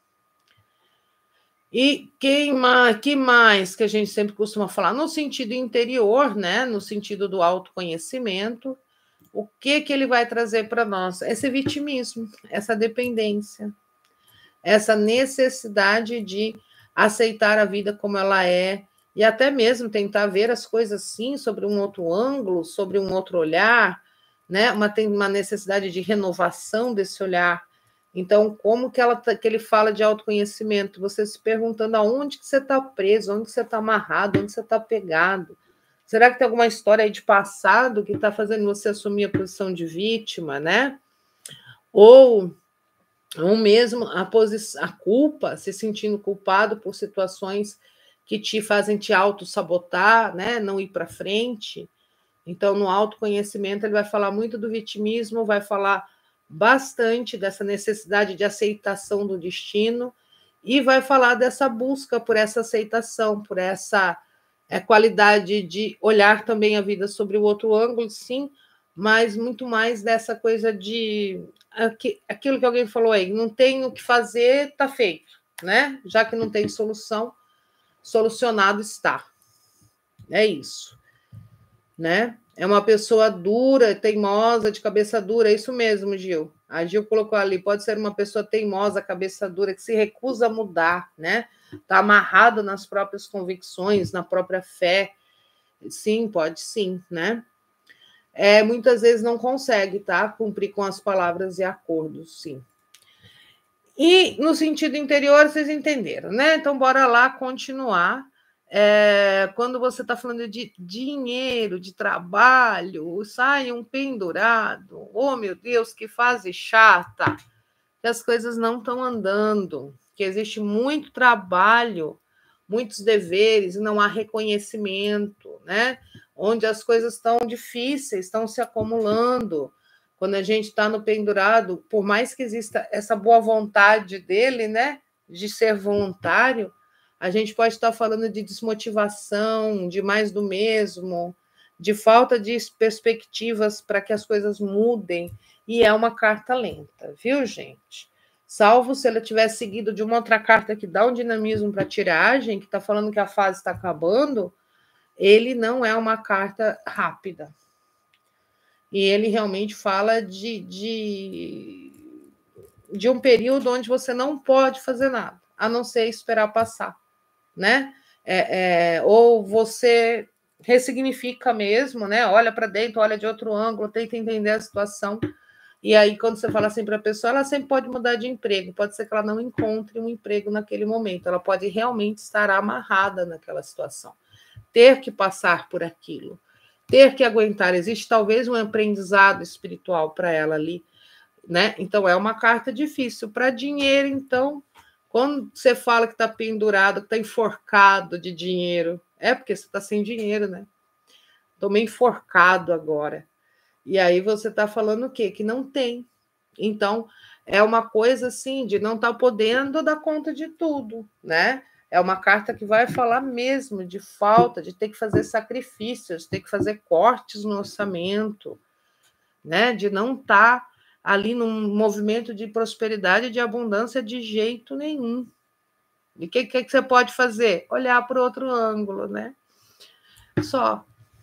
E que mais que a gente sempre costuma falar? No sentido interior, né? No sentido do autoconhecimento, o que ele vai trazer para nós? Esse vitimismo, essa dependência, essa necessidade de aceitar a vida como ela é, e até mesmo tentar ver as coisas assim, sobre um outro ângulo, sobre um outro olhar, né? Tem uma necessidade de renovação desse olhar. Então, como que ele fala de autoconhecimento? Você se perguntando aonde que você está preso, onde que você está amarrado, onde você está pegado. Será que tem alguma história aí de passado que está fazendo você assumir a posição de vítima, né? Ou mesmo a culpa, se sentindo culpado por situações que te fazem te auto-sabotar, né? Não ir para frente. Então, no autoconhecimento, ele vai falar muito do vitimismo, vai falar bastante dessa necessidade de aceitação do destino e vai falar dessa busca por essa aceitação, por essa qualidade de olhar também a vida sobre o outro ângulo, sim, mas muito mais dessa coisa de aquilo que alguém falou aí, não tem o que fazer, está feito, né? Já que não tem solução, solucionado está. É isso, né? É uma pessoa dura, teimosa, de cabeça dura, é isso mesmo, Gil. A Gil colocou ali, pode ser uma pessoa teimosa, cabeça dura, que se recusa a mudar, né? Está amarrado nas próprias convicções, na própria fé. Sim, pode sim, né? Muitas vezes não consegue, tá? Cumprir com as palavras e acordos, sim. E no sentido interior, vocês entenderam, né? Então, bora lá continuar. Quando você está falando de dinheiro, de trabalho, sai um pendurado. Oh, meu Deus, que fase chata! Que as coisas não estão andando, que existe muito trabalho, muitos deveres, e não há reconhecimento, né? Onde as coisas estão difíceis, estão se acumulando. Quando a gente está no pendurado, por mais que exista essa boa vontade dele, né, de ser voluntário, a gente pode estar falando de desmotivação, de mais do mesmo, de falta de perspectivas para que as coisas mudem, e é uma carta lenta, viu, gente? Salvo se ela tivesse seguido de uma outra carta que dá um dinamismo para a tiragem, que está falando que a fase está acabando, ele não é uma carta rápida. E ele realmente fala de um período onde você não pode fazer nada, a não ser esperar passar, né? Ou você ressignifica mesmo, né? Olha para dentro, olha de outro ângulo, tenta entender a situação. E aí, quando você fala assim para a pessoa, ela sempre pode mudar de emprego, pode ser que ela não encontre um emprego naquele momento, ela pode realmente estar amarrada naquela situação, ter que passar por aquilo, ter que aguentar. Existe talvez um aprendizado espiritual para ela ali, né? Então, é uma carta difícil. Para dinheiro, então, quando você fala que está pendurado, que está enforcado de dinheiro, é porque você está sem dinheiro, né? Estou meio enforcado agora. E aí você está falando o quê? Que não tem. Então, é uma coisa assim de não estar podendo dar conta de tudo, né? É uma carta que vai falar mesmo de falta, de ter que fazer sacrifícios, ter que fazer cortes no orçamento, né? De não estar ali num movimento de prosperidade, de abundância de jeito nenhum. E o que você pode fazer? Olhar para outro ângulo, né? Só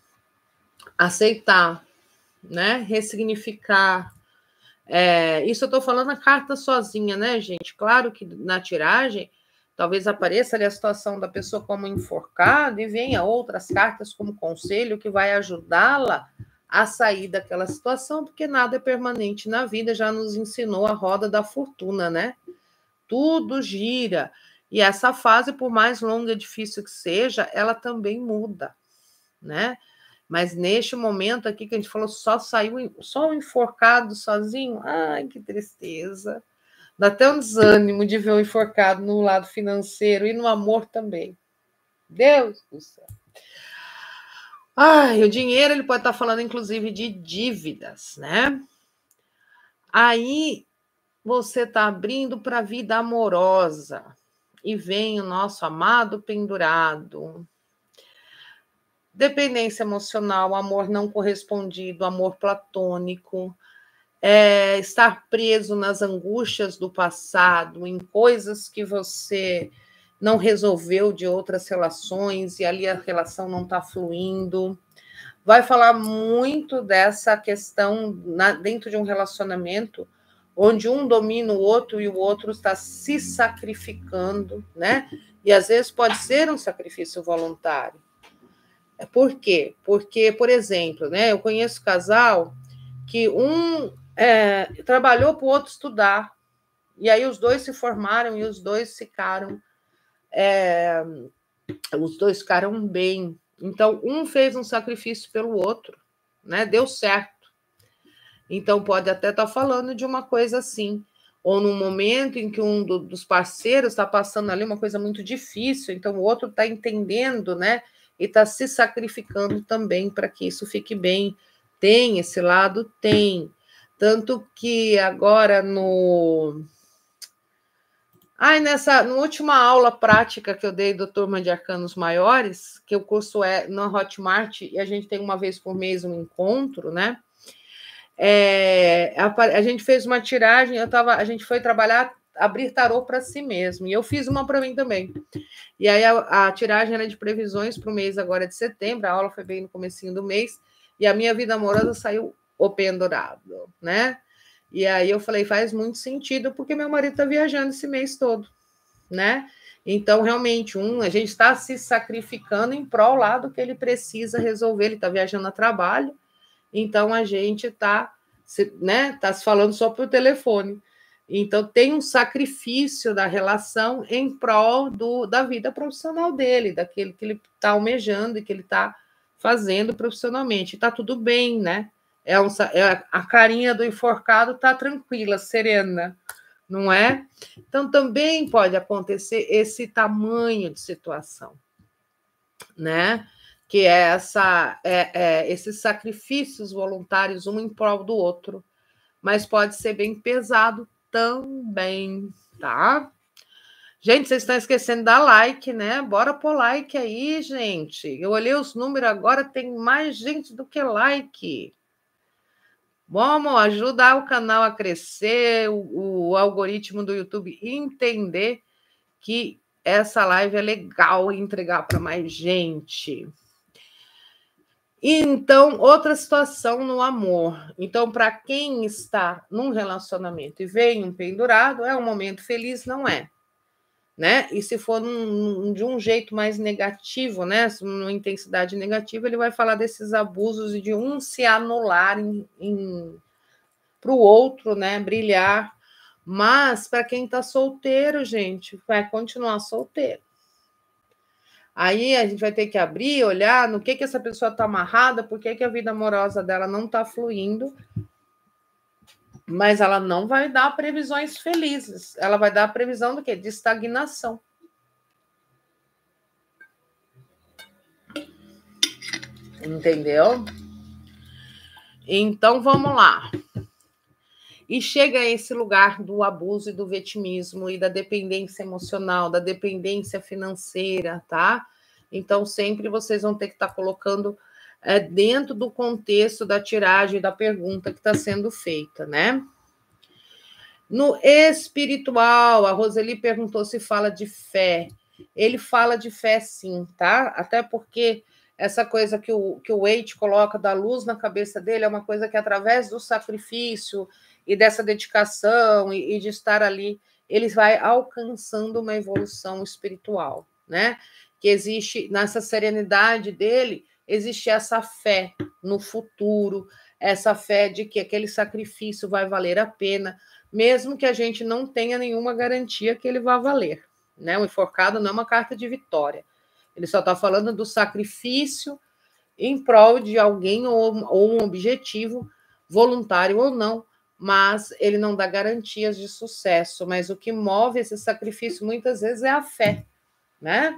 aceitar, né? Ressignificar. Isso eu estou falando a carta sozinha, né, gente? Claro que na tiragem Talvez apareça ali a situação da pessoa como enforcada e venha outras cartas como conselho que vai ajudá-la a sair daquela situação, porque nada é permanente na vida, já nos ensinou a roda da fortuna, né? Tudo gira. E essa fase, por mais longa e difícil que seja, ela também muda, né? Mas neste momento aqui que a gente falou, só o enforcado sozinho, ai, que tristeza. Dá até um desânimo de ver o enforcado no lado financeiro e no amor também. Deus do céu. Ai, o dinheiro, ele pode estar falando, inclusive, de dívidas, né? Aí você está abrindo para a vida amorosa e vem o nosso amado pendurado. Dependência emocional, amor não correspondido, amor platônico, estar preso nas angústias do passado, em coisas que você não resolveu de outras relações e ali a relação não está fluindo. Vai falar muito dessa questão dentro de um relacionamento onde um domina o outro e o outro está se sacrificando, né? E às vezes pode ser um sacrifício voluntário. Por quê? Porque, por exemplo, né, eu conheço casal que um trabalhou para o outro estudar, e aí os dois se formaram e os dois ficaram bem. Então, um fez um sacrifício pelo outro, né? Deu certo. Então, pode até estar falando de uma coisa assim, ou num momento em que um dos parceiros está passando ali uma coisa muito difícil, então o outro está entendendo, né? E está se sacrificando também para que isso fique bem. Tem esse lado? Tem. Tanto que agora na última aula prática que eu dei do Turma de Arcanos Maiores, que o curso é na Hotmart, e a gente tem uma vez por mês um encontro, né? A gente fez uma tiragem, a gente foi trabalhar, abrir tarô para si mesmo, e eu fiz uma para mim também. E aí a tiragem era de previsões para o mês agora de setembro, a aula foi bem no comecinho do mês, e a minha vida amorosa saiu o pendurado, né? E aí eu falei, faz muito sentido, porque meu marido está viajando esse mês todo, né? Então, realmente, a gente está se sacrificando em prol lá do que ele precisa resolver, ele está viajando a trabalho, então a gente está né, se falando só por telefone. Então, tem um sacrifício da relação em prol da vida profissional dele, daquele que ele está almejando e que ele está fazendo profissionalmente. Está tudo bem, né? A carinha do enforcado está tranquila, serena, não é? Então, também pode acontecer esse tamanho de situação, né? Que é esses sacrifícios voluntários, um em prol do outro, mas pode ser bem pesado também, tá? Gente, vocês estão esquecendo da like, né? Bora pôr like aí, gente. Eu olhei os números agora, tem mais gente do que like. Vamos ajudar o canal a crescer, o algoritmo do YouTube entender que essa live é legal e entregar para mais gente. Então, outra situação no amor. Então, para quem está num relacionamento e vem um pendurado, é um momento feliz? Não é, né? E se for de um jeito mais negativo, né? Numa intensidade negativa, ele vai falar desses abusos e de um se anular para o outro, né? Brilhar. Mas, para quem está solteiro, gente, vai continuar solteiro. Aí a gente vai ter que abrir, olhar no que essa pessoa está amarrada, por que a vida amorosa dela não está fluindo, mas ela não vai dar previsões felizes. Ela vai dar a previsão do quê? De estagnação. Entendeu? Então, vamos lá. E chega a esse lugar do abuso e do vitimismo e da dependência emocional, da dependência financeira, tá? Então, sempre vocês vão ter que estar colocando dentro do contexto da tiragem da pergunta que está sendo feita, né? No espiritual, a Roseli perguntou se fala de fé. Ele fala de fé, sim, tá? Até porque essa coisa que o Waite coloca da luz na cabeça dele é uma coisa que, através do sacrifício e dessa dedicação e de estar ali ele vai alcançando uma evolução espiritual, né? Que existe nessa serenidade dele, existe essa fé no futuro, essa fé de que aquele sacrifício vai valer a pena, mesmo que a gente não tenha nenhuma garantia que ele vá valer, né? O enforcado não é uma carta de vitória. Ele só está falando do sacrifício em prol de alguém ou um objetivo, voluntário ou não, mas ele não dá garantias de sucesso. Mas o que move esse sacrifício muitas vezes é a fé, né?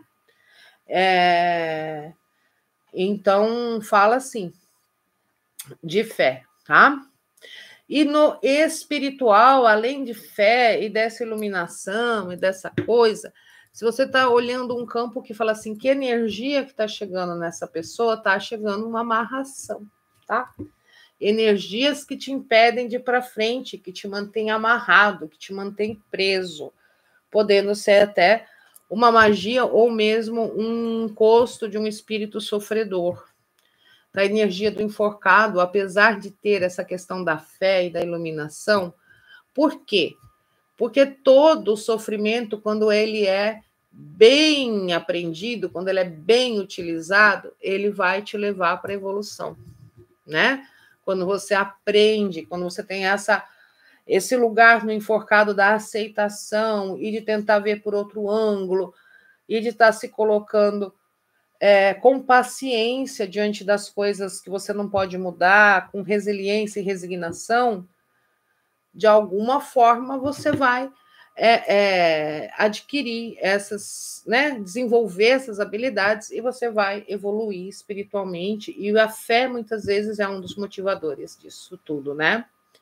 Então, fala assim, de fé, tá? E no espiritual, além de fé e dessa iluminação e dessa coisa, se você está olhando um campo que fala assim, que energia que está chegando nessa pessoa, está chegando uma amarração, tá? Energias que te impedem de ir para frente, que te mantém amarrado, que te mantém preso, podendo ser até uma magia ou mesmo um encosto de um espírito sofredor. Da energia do enforcado, apesar de ter essa questão da fé e da iluminação. Por quê? Porque todo o sofrimento, quando ele é bem aprendido, quando ele é bem utilizado, ele vai te levar para a evolução, né? Quando você aprende, quando você tem esse lugar no enforcado da aceitação e de tentar ver por outro ângulo e de estar se colocando com paciência diante das coisas que você não pode mudar, com resiliência e resignação, de alguma forma você vai adquirir essas, né, desenvolver essas habilidades e você vai evoluir espiritualmente. E a fé, muitas vezes, é um dos motivadores disso tudo, né?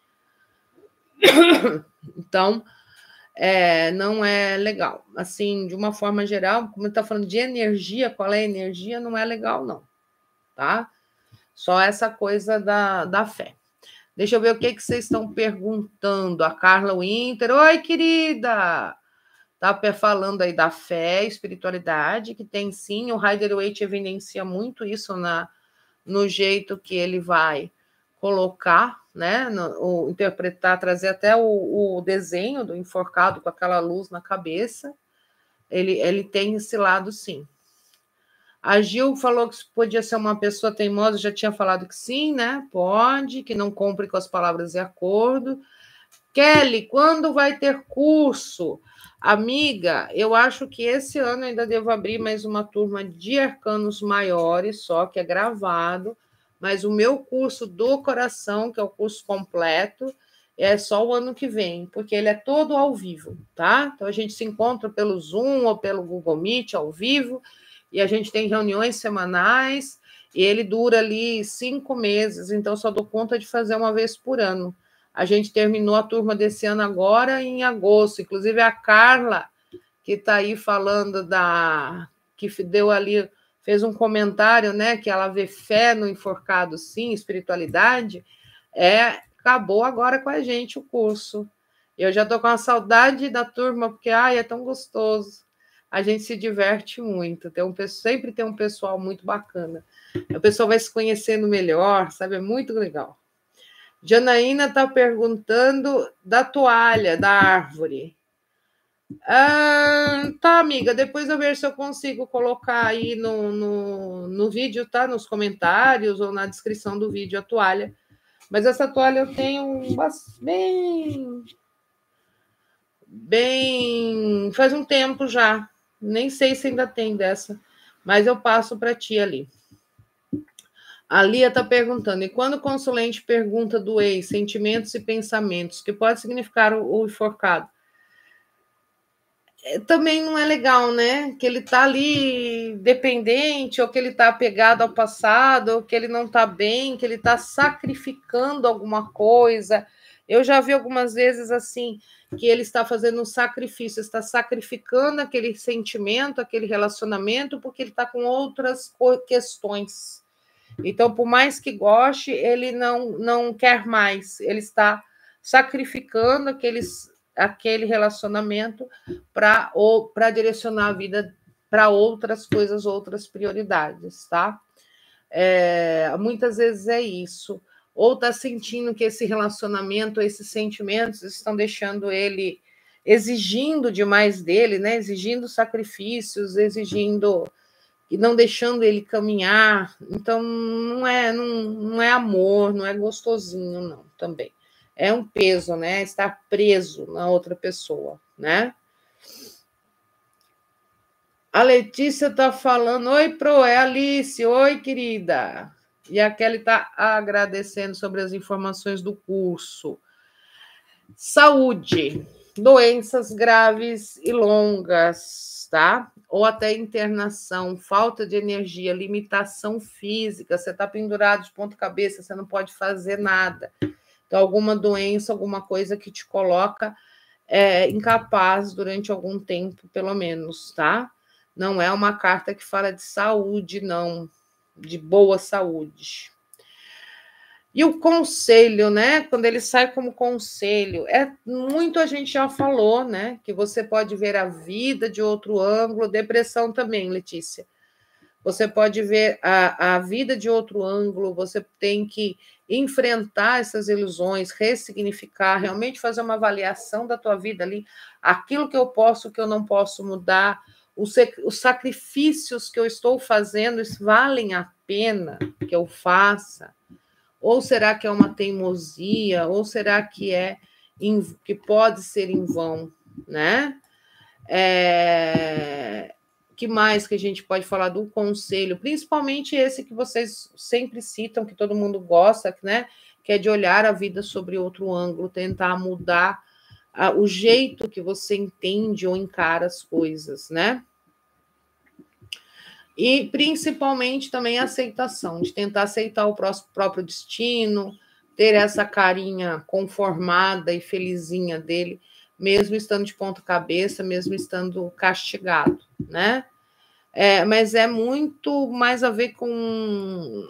Então, não é legal. Assim, de uma forma geral, como está falando de energia, qual é a energia, não é legal, não. Tá? Só essa coisa da fé. Deixa eu ver o que vocês estão perguntando. A Carla Winter. Oi, querida! Tá falando aí da fé, espiritualidade, que tem sim. O Rider-Waite evidencia muito isso no jeito que ele vai colocar, né? Interpretar, trazer até o desenho do enforcado com aquela luz na cabeça. Ele tem esse lado, sim. A Gil falou que podia ser uma pessoa teimosa, já tinha falado que sim, né? Pode, que não cumpre com as palavras de acordo. Kelly, quando vai ter curso? Amiga, eu acho que esse ano ainda devo abrir mais uma turma de arcanos maiores, só que é gravado, mas o meu curso do coração, que é o curso completo, é só o ano que vem, porque ele é todo ao vivo, tá? Então a gente se encontra pelo Zoom ou pelo Google Meet ao vivo, e a gente tem reuniões semanais, e ele dura ali 5 meses, então só dou conta de fazer uma vez por ano. A gente terminou a turma desse ano agora em agosto, inclusive a Carla, que está aí falando que deu ali, fez um comentário, né, que ela vê fé no enforcado, sim, espiritualidade, acabou agora com a gente o curso. Eu já estou com a saudade da turma, porque é tão gostoso. A gente se diverte muito, sempre tem um pessoal muito bacana. A pessoa vai se conhecendo melhor, sabe? É muito legal. Janaína está perguntando da toalha, da árvore. Tá, amiga, depois eu ver se eu consigo colocar aí no vídeo, tá? Nos comentários ou na descrição do vídeo a toalha. Mas essa toalha eu tenho bem... faz um tempo já. Nem sei se ainda tem dessa, mas eu passo para ti ali. A Lia está perguntando, e quando o consulente pergunta do ex, sentimentos e pensamentos, que pode significar o enforcado? Também não é legal, né? Que ele está ali dependente, ou que ele está apegado ao passado, ou que ele não está bem, que ele está sacrificando alguma coisa. Eu já vi algumas vezes assim, que ele está fazendo um sacrifício, está sacrificando aquele sentimento, aquele relacionamento, porque ele está com outras questões. Então, por mais que goste, ele não quer mais, ele está sacrificando aquele relacionamento para direcionar a vida para outras coisas, outras prioridades, tá? Muitas vezes é isso. Ou está sentindo que esse relacionamento, esses sentimentos estão deixando ele exigindo demais dele, né? Exigindo sacrifícios, exigindo e não deixando ele caminhar. Então, não é amor, não é gostosinho, não, também. É um peso, né? Estar preso na outra pessoa, né? A Letícia está falando, oi, Pro, é a Alice, oi, querida. E a Kelly está agradecendo sobre as informações do curso. Saúde, doenças graves e longas, tá? Ou até internação, falta de energia, limitação física, você está pendurado de ponta cabeça, você não pode fazer nada. Então, alguma doença, alguma coisa que te coloca incapaz durante algum tempo, pelo menos, tá? Não é uma carta que fala de saúde, não, de boa saúde. E o conselho, né? Quando ele sai como conselho, muito a gente já falou, né? Que você pode ver a vida de outro ângulo, depressão também, Letícia. Você pode ver a vida de outro ângulo, você tem que enfrentar essas ilusões, ressignificar, realmente fazer uma avaliação da tua vida ali, aquilo que eu posso, que eu não posso mudar, os sacrifícios que eu estou fazendo, valem a pena que eu faça? Ou será que é uma teimosia? Ou será que que pode ser em vão, né? Que mais que a gente pode falar do conselho? Principalmente esse que vocês sempre citam, que todo mundo gosta, né? Que é de olhar a vida sobre outro ângulo, tentar mudar o jeito que você entende ou encara as coisas, né? E principalmente também a aceitação, de tentar aceitar o próprio destino, ter essa carinha conformada e felizinha dele, mesmo estando de ponta cabeça, mesmo estando castigado, né? Mas é muito mais a ver com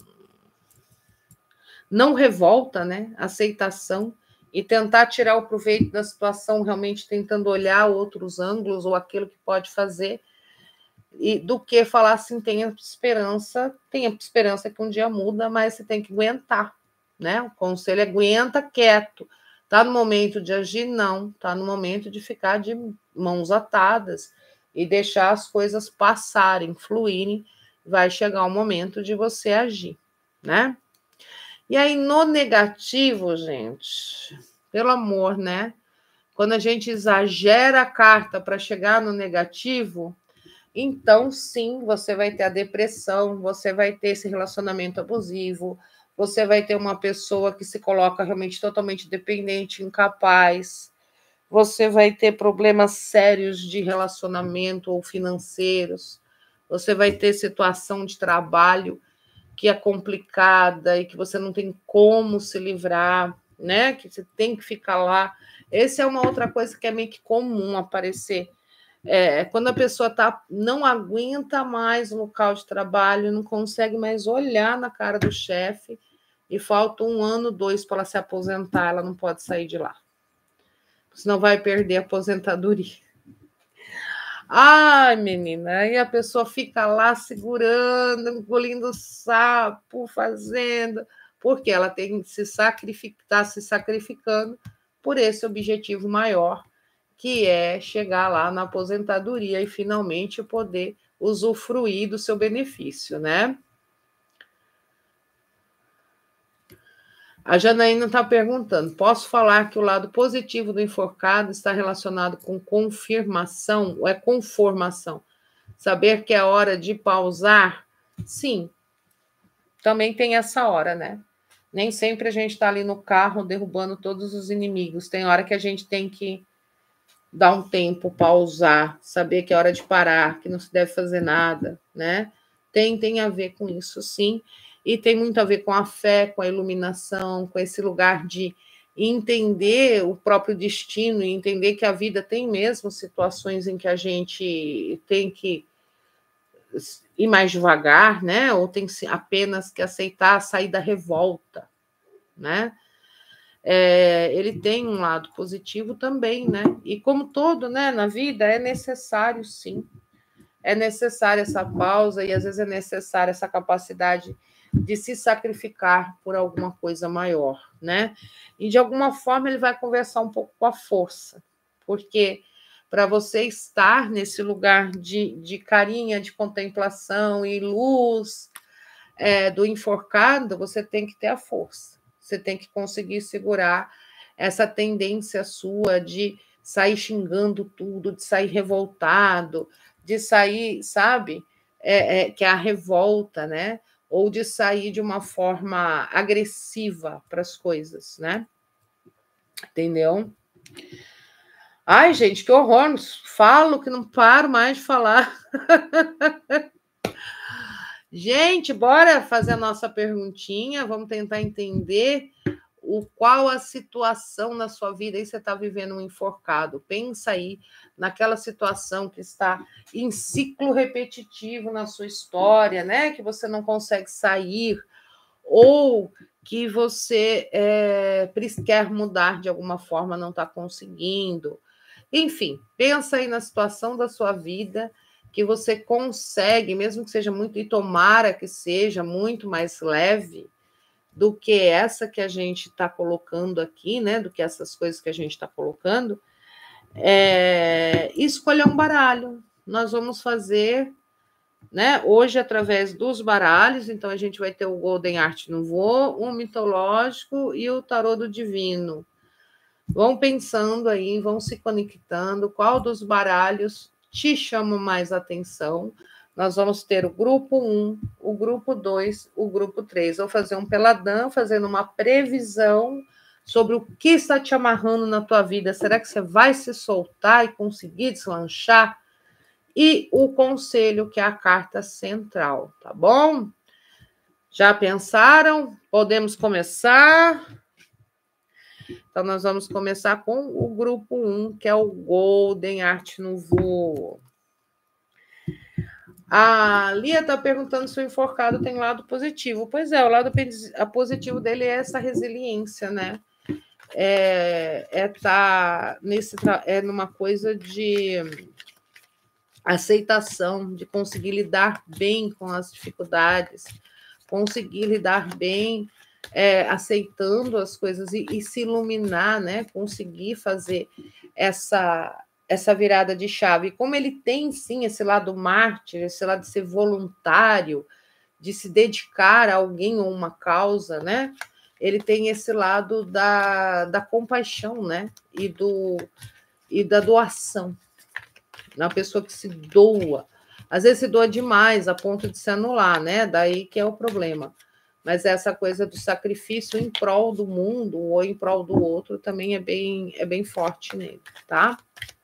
não revolta, né? Aceitação e tentar tirar o proveito da situação, realmente tentando olhar outros ângulos ou aquilo que pode fazer, e do que falar assim, tenha esperança que um dia muda, mas você tem que aguentar, né? O conselho é aguenta quieto. Tá no momento de agir? Não. Tá no momento de ficar de mãos atadas e deixar as coisas passarem, fluírem. Vai chegar o momento de você agir, né? E aí, no negativo, gente, pelo amor, né? Quando a gente exagera a carta para chegar no negativo, então, sim, você vai ter a depressão, você vai ter esse relacionamento abusivo, você vai ter uma pessoa que se coloca realmente totalmente dependente, incapaz, você vai ter problemas sérios de relacionamento ou financeiros, você vai ter situação de trabalho que é complicada e que você não tem como se livrar, né? Que você tem que ficar lá. Essa é uma outra coisa que é meio que comum aparecer. Quando a pessoa não aguenta mais o local de trabalho, não consegue mais olhar na cara do chefe e falta 1 ano, 2 para ela se aposentar, ela não pode sair de lá. Senão vai perder a aposentadoria. Ai, menina, aí a pessoa fica lá segurando, engolindo sapo, fazendo, porque ela tem que se sacrificando por esse objetivo maior, que é chegar lá na aposentadoria e finalmente poder usufruir do seu benefício, né? A Janaína está perguntando: posso falar que o lado positivo do enforcado está relacionado com confirmação ou é conformação? Saber que é hora de pausar? Sim, também tem essa hora, né? Nem sempre a gente está ali no carro derrubando todos os inimigos. Tem hora que a gente tem que dar um tempo, pausar, saber que é hora de parar, que não se deve fazer nada, né? Tem a ver com isso, sim. E tem muito a ver com a fé, com a iluminação, com esse lugar de entender o próprio destino e entender que a vida tem mesmo situações em que a gente tem que ir mais devagar, né? Ou tem apenas que aceitar sair da revolta, né? Ele tem um lado positivo também, né? E como todo, né, na vida é necessário, sim. É necessária essa pausa e às vezes é necessária essa capacidade de se sacrificar por alguma coisa maior, né? E de alguma forma ele vai conversar um pouco com a força, porque para você estar nesse lugar de carinha, de contemplação e luz do enforcado, você tem que ter a força, você tem que conseguir segurar essa tendência sua de sair xingando tudo, de sair revoltado, de sair, sabe, que é a revolta, né? Ou de sair de uma forma agressiva para as coisas, né? Entendeu? Ai, gente, que horror! Falo que não paro mais de falar. Gente, bora fazer a nossa perguntinha. Vamos tentar entender qual a situação na sua vida aí você está vivendo um enforcado. Pensa aí naquela situação que está em ciclo repetitivo na sua história, né? Que você não consegue sair, ou que você quer mudar de alguma forma, não está conseguindo. Enfim, pensa aí na situação da sua vida que você consegue, mesmo que seja muito, e tomara que seja muito mais leve do que essa que a gente está colocando aqui, né? Do que essas coisas que a gente está colocando, escolher um baralho. Nós vamos fazer, né? Hoje, através dos baralhos, então a gente vai ter o Golden Art Nouveau, o mitológico e o tarô do divino. Vão pensando aí, vão se conectando, qual dos baralhos te chama mais atenção. Nós vamos ter o grupo 1, o grupo 2, o grupo 3. Vou fazer um peladão, fazendo uma previsão sobre o que está te amarrando na tua vida. Será que você vai se soltar e conseguir deslanchar? E o conselho, que é a carta central, tá bom? Já pensaram? Podemos começar? Então, nós vamos começar com o grupo 1, que é o Golden Art Nouveau. A Lia está perguntando se o enforcado tem lado positivo. Pois é, o lado positivo dele é essa resiliência, né? Tá numa coisa de aceitação, de conseguir lidar bem com as dificuldades, conseguir lidar bem aceitando as coisas e se iluminar, né? Conseguir fazer essa virada de chave. E como ele tem, sim, esse lado mártir, esse lado de ser voluntário, de se dedicar a alguém ou uma causa, né? Ele tem esse lado da compaixão, né? E da doação. Uma pessoa que se doa. Às vezes se doa demais, a ponto de se anular, né? Daí que é o problema. Mas essa coisa do sacrifício em prol do mundo ou em prol do outro também é bem forte nele, tá?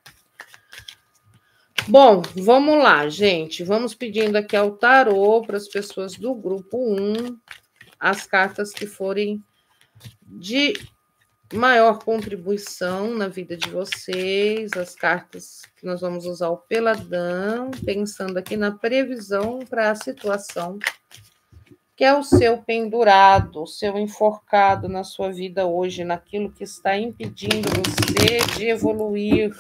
Bom, vamos lá, gente. Vamos pedindo aqui ao tarô para as pessoas do grupo 1 as cartas que forem de maior contribuição na vida de vocês, as cartas que nós vamos usar o peladão, pensando aqui na previsão para a situação que é o seu pendurado, o seu enforcado na sua vida hoje, naquilo que está impedindo você de evoluir.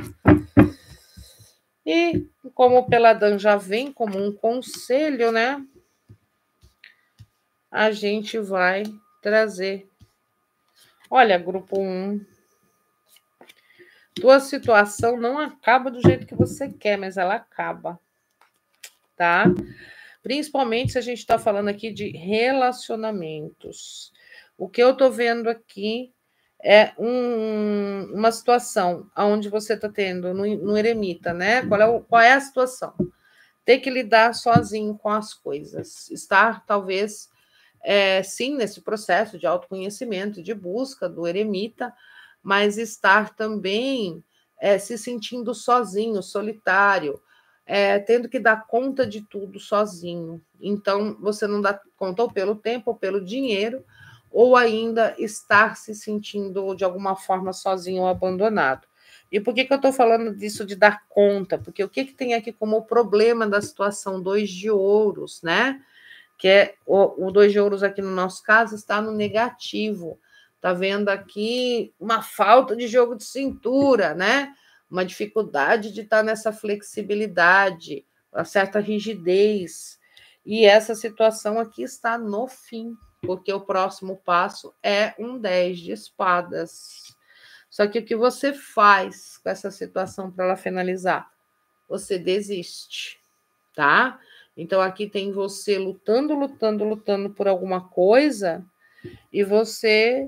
E como o peladão já vem como um conselho, né? A gente vai trazer. Olha, grupo 1. Tua situação não acaba do jeito que você quer, mas ela acaba, tá? Principalmente se a gente está falando aqui de relacionamentos. O que eu estou vendo aqui é uma situação onde você está tendo no eremita, né? Qual é a situação? Ter que lidar sozinho com as coisas. Estar, talvez, sim, nesse processo de autoconhecimento, de busca do eremita, mas estar também se sentindo sozinho, solitário, tendo que dar conta de tudo sozinho. Então, você não dá conta ou pelo tempo, ou pelo dinheiro, ou ainda estar se sentindo de alguma forma sozinho ou abandonado. E por que eu estou falando disso de dar conta? Porque o que tem aqui como problema da situação 2 de ouros, né? Que é o 2 de ouros aqui no nosso caso está no negativo. Está vendo aqui uma falta de jogo de cintura, né? Uma dificuldade de estar nessa flexibilidade, uma certa rigidez. E essa situação aqui está no fim, porque o próximo passo é um 10 de espadas. Só que o que você faz com essa situação para ela finalizar? Você desiste, tá? Então aqui tem você lutando por alguma coisa e você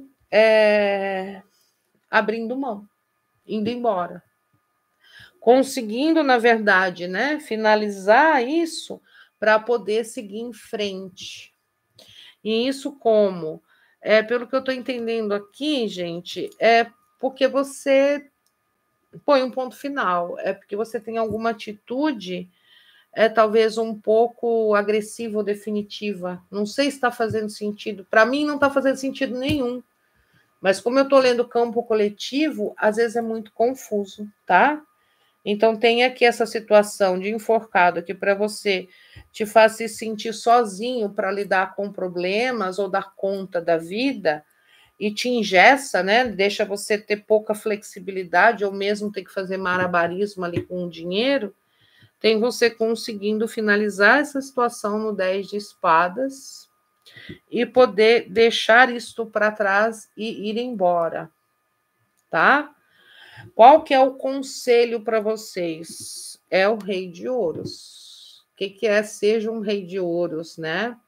abrindo mão, indo embora. Conseguindo, na verdade, né, finalizar isso para poder seguir em frente. E isso como? Pelo que eu estou entendendo aqui, gente, é porque você põe um ponto final, é porque você tem alguma atitude, talvez um pouco agressiva ou definitiva. Não sei se está fazendo sentido. Para mim, não está fazendo sentido nenhum. Mas como eu estou lendo campo coletivo, às vezes é muito confuso, tá? Então, tem aqui essa situação de enforcado que para você te faz se sentir sozinho para lidar com problemas ou dar conta da vida e te engessa, né? Deixa você ter pouca flexibilidade ou mesmo ter que fazer malabarismo ali com o dinheiro. Tem você conseguindo finalizar essa situação no 10 de espadas e poder deixar isto para trás e ir embora, tá? Qual que é o conselho para vocês? É o rei de ouros. O que é seja um rei de ouros, né?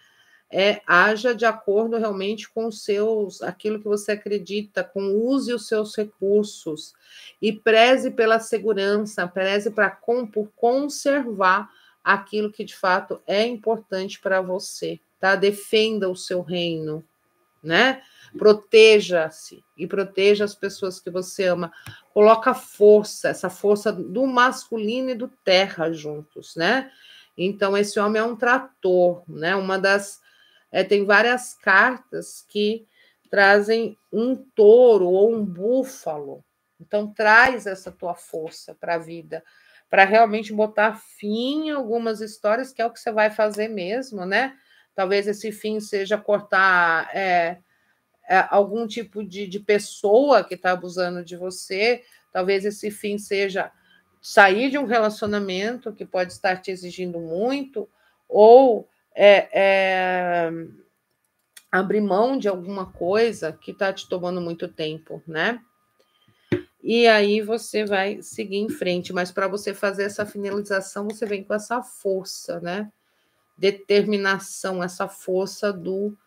Haja de acordo realmente com aquilo que você acredita, use os seus recursos e preze pela segurança, preze por conservar aquilo que de fato é importante para você, tá? Defenda o seu reino, né? Proteja-se e proteja as pessoas que você ama. Coloca essa força do masculino e do terra juntos, né? Então, esse homem é um trator, né? Tem várias cartas que trazem um touro ou um búfalo. Então, traz essa tua força para a vida, para realmente botar fim em algumas histórias, que é o que você vai fazer mesmo, né? Talvez esse fim seja cortar algum tipo de pessoa que está abusando de você, talvez esse fim seja sair de um relacionamento que pode estar te exigindo muito, ou abrir mão de alguma coisa que está te tomando muito tempo, né? E aí você vai seguir em frente, mas para você fazer essa finalização, você vem com essa força, né? Determinação, essa força do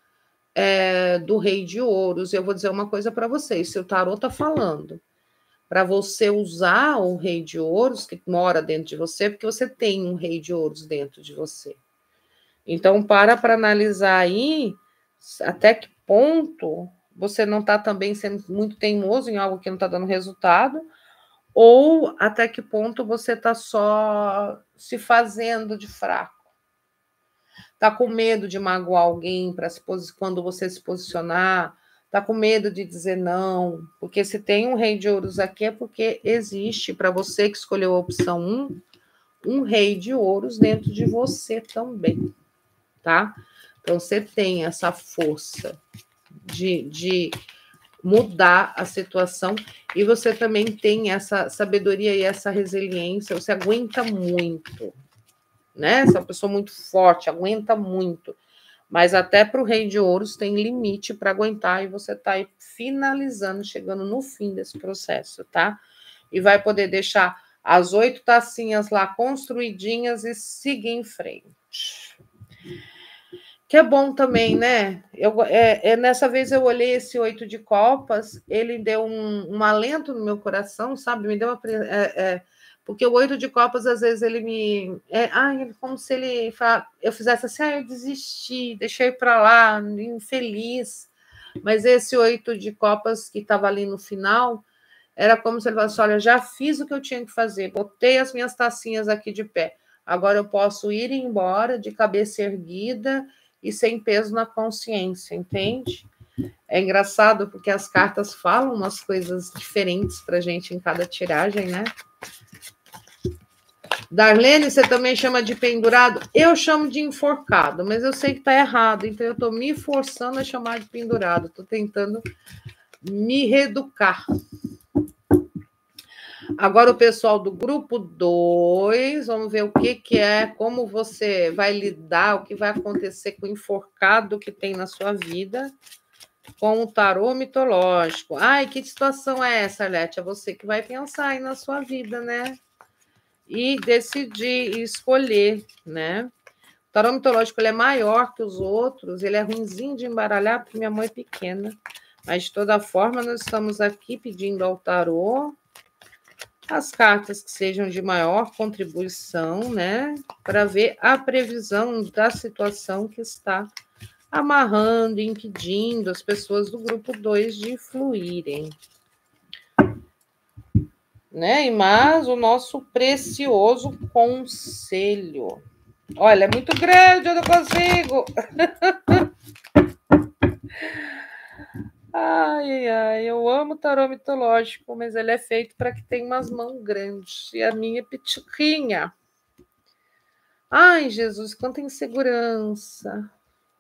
rei de ouros. Eu vou dizer uma coisa para vocês, se o tarô está falando para você usar o rei de ouros que mora dentro de você, porque você tem um rei de ouros dentro de você. Então, para analisar aí até que ponto você não está também sendo muito teimoso em algo que não está dando resultado, ou até que ponto você está só se fazendo de fraco. Está com medo de magoar alguém quando você se posicionar, está com medo de dizer não, porque se tem um rei de ouros aqui é porque existe, para você que escolheu a opção 1, um rei de ouros dentro de você também, tá? Então, você tem essa força de mudar a situação e você também tem essa sabedoria e essa resiliência, você aguenta muito, né? Você é uma pessoa muito forte, aguenta muito. Mas até para o rei de ouros tem limite para aguentar e você está aí finalizando, chegando no fim desse processo, tá? E vai poder deixar as 8 tacinhas lá construidinhas e seguir em frente. Que é bom também, né? Nessa vez eu olhei esse 8 de copas, ele deu um alento no meu coração, sabe? Me deu uma... porque o 8 de copas, às vezes, ele me... como se eu fizesse assim, eu desisti, deixei para lá, infeliz. Mas esse 8 de copas que estava ali no final, era como se ele falasse, olha, já fiz o que eu tinha que fazer, botei as minhas tacinhas aqui de pé, agora eu posso ir embora de cabeça erguida e sem peso na consciência, entende? É engraçado porque as cartas falam umas coisas diferentes para a gente em cada tiragem, né? Darlene, você também chama de pendurado? Eu chamo de enforcado, mas eu sei que está errado, então eu estou me forçando a chamar de pendurado, estou tentando me reeducar. Agora o pessoal do grupo 2, vamos ver o que é, como você vai lidar, o que vai acontecer com o enforcado que tem na sua vida. com o tarô mitológico. Ai, que situação é essa, Arlete? É você que vai pensar aí na sua vida, né? E decidir e escolher, né? O tarô mitológico ele é maior que os outros, ele é ruinzinho de embaralhar porque minha mão é pequena. Mas, de toda forma, nós estamos aqui pedindo ao tarô as cartas que sejam de maior contribuição, né? Para ver a previsão da situação que está amarrando, impedindo as pessoas do grupo 2 de fluírem. Né? Mas o nosso precioso conselho. Olha, é muito grande, eu não consigo. Ai, eu amo tarô mitológico, mas ele é feito para que tenha umas mãos grandes. E a minha é pequenininha. Ai, Jesus, quanta insegurança.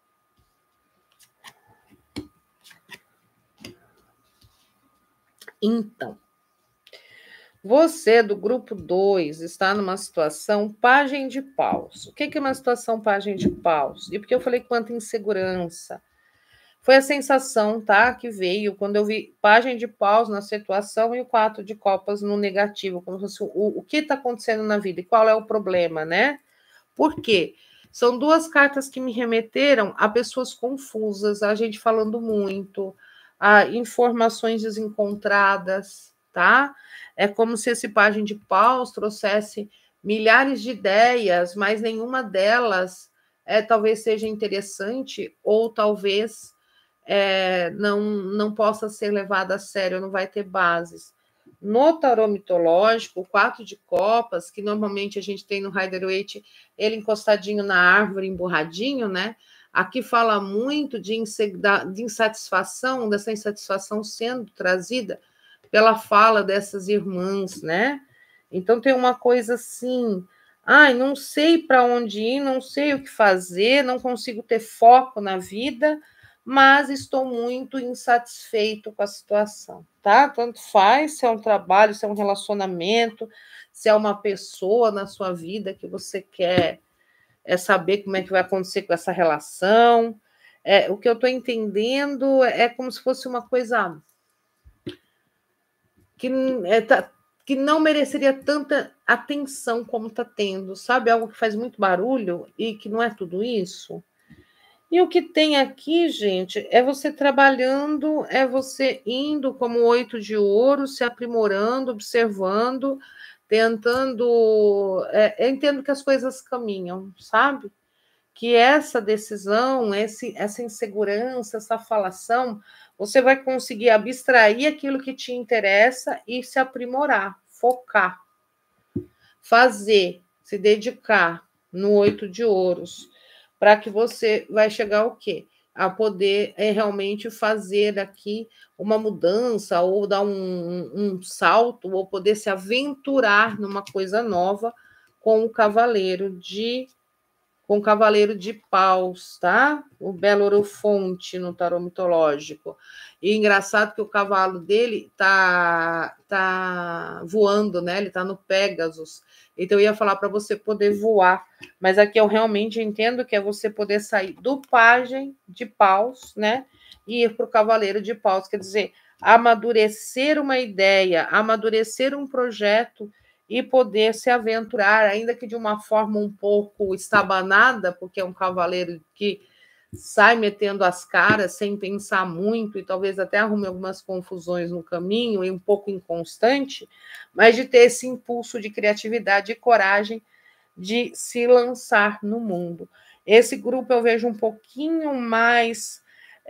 Então, você do grupo 2 está numa situação pajem de paus. O que é uma situação pajem de paus? E porque eu falei quanta insegurança? Foi a sensação, tá, que veio quando eu vi pajem de paus na situação e o 4 de copas no negativo, como se fosse o que está acontecendo na vida e qual é o problema, né? Por quê? São duas cartas que me remeteram a pessoas confusas, a gente falando muito, a informações desencontradas, tá? É como se esse pajem de paus trouxesse milhares de ideias, mas nenhuma delas talvez seja interessante ou talvez não possa ser levada a sério, não vai ter bases. No tarô mitológico, o 4 de copas, que normalmente a gente tem no Rider-Waite, ele encostadinho na árvore, emburradinho, né? Aqui fala muito de insatisfação, dessa insatisfação sendo trazida pela fala dessas irmãs, né? Então tem uma coisa assim, ai, não sei para onde ir, não sei o que fazer, não consigo ter foco na vida, mas estou muito insatisfeito com a situação, tá? Tanto faz se é um trabalho, se é um relacionamento, se é uma pessoa na sua vida que você quer saber como é que vai acontecer com essa relação. O que eu estou entendendo é como se fosse uma coisa que que não mereceria tanta atenção como está tendo, sabe? Algo que faz muito barulho e que não é tudo isso. E o que tem aqui, gente, é você trabalhando, é você indo como 8 de ouro, se aprimorando, observando, tentando. Eu entendo que as coisas caminham, sabe? Que essa decisão, essa insegurança, essa falação, você vai conseguir abstrair aquilo que te interessa e se aprimorar, focar, fazer, se dedicar no 8 de ouros, para que você vai chegar ao quê? A poder realmente fazer aqui uma mudança, ou dar um salto, ou poder se aventurar numa coisa nova com o Cavaleiro de Paus, tá? O Belorofonte no tarô mitológico. E engraçado que o cavalo dele tá voando, né? Ele tá no Pégasus. Então eu ia falar para você poder voar, mas aqui eu realmente entendo que é você poder sair do pajem de paus, né? E ir para o cavaleiro de paus, quer dizer, amadurecer uma ideia, amadurecer um projeto e poder se aventurar, ainda que de uma forma um pouco estabanada, porque é um cavaleiro que sai metendo as caras sem pensar muito e talvez até arrume algumas confusões no caminho e um pouco inconstante, mas de ter esse impulso de criatividade e coragem de se lançar no mundo. Esse grupo eu vejo um pouquinho mais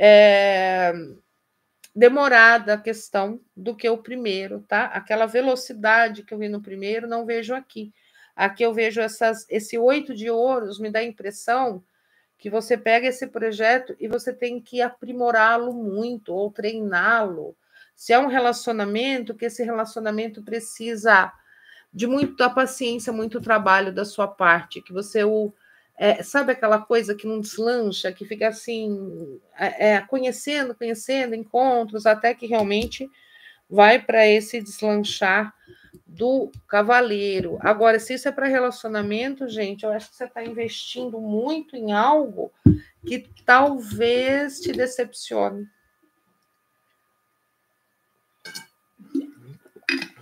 demorada a questão do que o primeiro, tá? Aquela velocidade que eu vi no primeiro, não vejo aqui. Aqui eu vejo esse 8 de ouros, me dá a impressão que você pega esse projeto e você tem que aprimorá-lo muito ou treiná-lo. Se é um relacionamento, que esse relacionamento precisa de muita paciência, muito trabalho da sua parte, que você sabe aquela coisa que não deslancha, que fica assim, conhecendo encontros, até que realmente vai para esse deslanchar do cavaleiro. Agora, se isso é para relacionamento, gente, eu acho que você está investindo muito em algo que talvez te decepcione.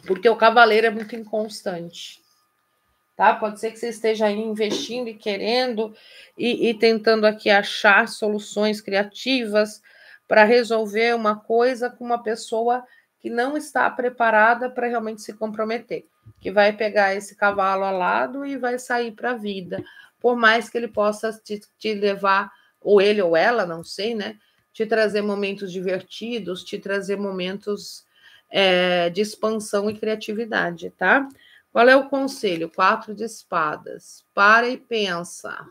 porque o cavaleiro é muito inconstante, tá? Pode ser que você esteja aí investindo e querendo e tentando aqui achar soluções criativas para resolver uma coisa com uma pessoa que não está preparada para realmente se comprometer, que vai pegar esse cavalo alado e vai sair para a vida, por mais que ele possa te levar, ou ele ou ela, não sei, né? Te trazer momentos divertidos, te trazer momentos de expansão e criatividade, tá? Qual é o conselho? 4 de espadas. Para e pensa.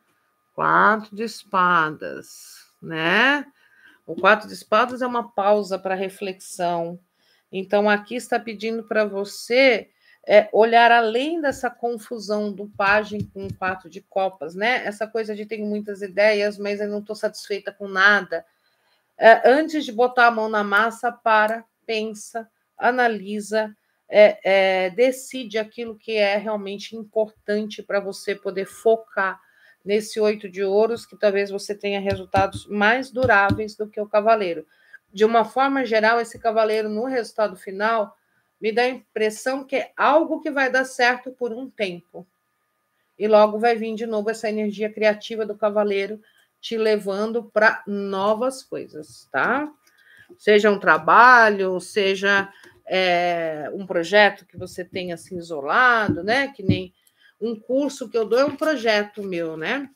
4 de espadas, né? O 4 de espadas é uma pausa para reflexão. Então, aqui está pedindo para você olhar além dessa confusão do pajem com 4 de copas, né? Essa coisa de tenho muitas ideias, mas eu não estou satisfeita com nada. Antes de botar a mão na massa, pensa, analisa, decide aquilo que é realmente importante para você poder focar nesse 8 de ouros, que talvez você tenha resultados mais duráveis do que o cavaleiro. De uma forma geral, esse cavaleiro, no resultado final, me dá a impressão que é algo que vai dar certo por um tempo. E logo vai vir de novo essa energia criativa do cavaleiro, te levando para novas coisas, tá? Seja um trabalho, seja um projeto que você tenha assim isolado, né? Que nem um curso que eu dou é um projeto meu, né?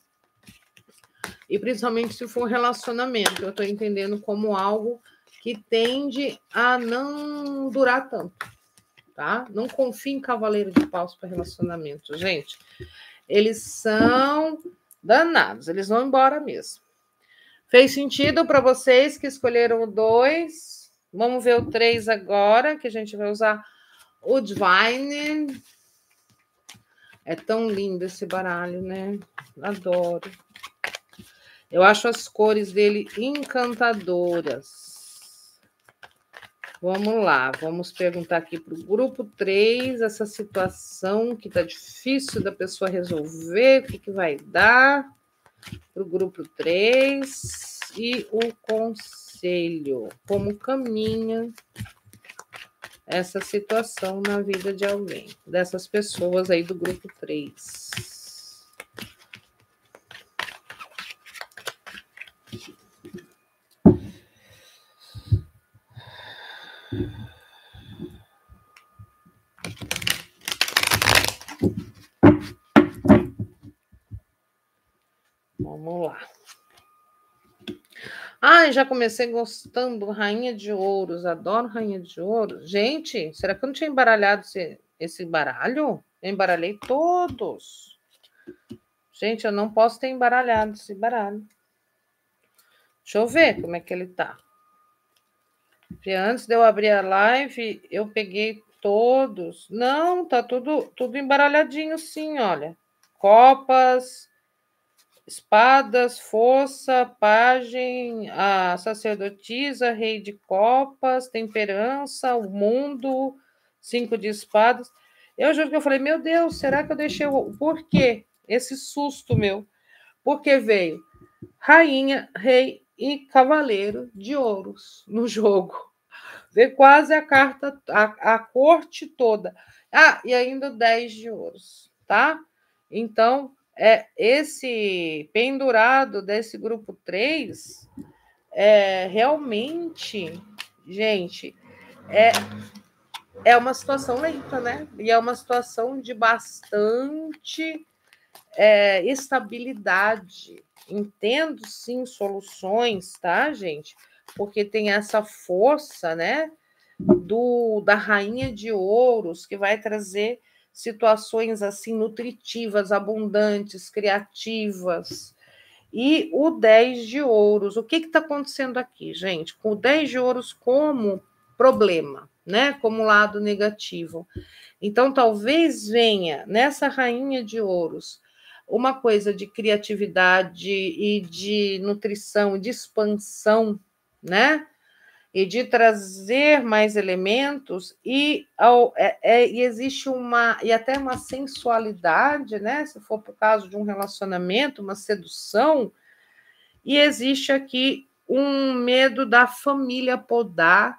E principalmente se for um relacionamento, eu estou entendendo como algo que tende a não durar tanto, tá? Não confie em cavaleiro de paus para relacionamento, gente. Eles são danados, eles vão embora mesmo. Fez sentido para vocês que escolheram o 2? Vamos ver o 3 agora, que a gente vai usar o Divine. É tão lindo esse baralho, né? Adoro. Eu acho as cores dele encantadoras. Vamos lá, vamos perguntar aqui para o grupo 3, essa situação que está difícil da pessoa resolver, o que vai dar para o grupo 3 e o conselho, como caminha essa situação na vida de alguém, dessas pessoas aí do grupo 3. Vamos lá. Já comecei gostando Rainha de Ouros. Adoro Rainha de Ouros. Gente, será que eu não tinha embaralhado esse baralho? Eu embaralhei todos. Gente, eu não posso ter embaralhado esse baralho. Deixa eu ver como é que ele tá. Porque antes de eu abrir a live, eu peguei todos. Não, tá tudo embaralhadinho sim, olha. Copas, espadas, força, pajem, a sacerdotisa, rei de copas, temperança, o mundo, 5 de espadas. Eu juro que eu falei, meu Deus, será que eu deixei o... Por quê? Esse susto meu. Porque veio rainha, rei e cavaleiro de ouros no jogo. Veio quase a carta, a corte toda. E ainda o 10 de ouros, tá? Então, esse pendurado desse grupo 3 realmente, gente, é uma situação lenta, né? E é uma situação de bastante estabilidade. Entendo, sim, soluções, tá, gente? Porque tem essa força, né, da rainha de ouros, que vai trazer situações assim nutritivas, abundantes, criativas. E o 10 de ouros, o que está acontecendo aqui, gente? Com o 10 de ouros como problema, né? Como lado negativo. Então, talvez venha nessa rainha de ouros uma coisa de criatividade e de nutrição, de expansão, né? E de trazer mais elementos e existe até uma sensualidade, né? Se for por causa de um relacionamento, uma sedução, e existe aqui um medo da família podar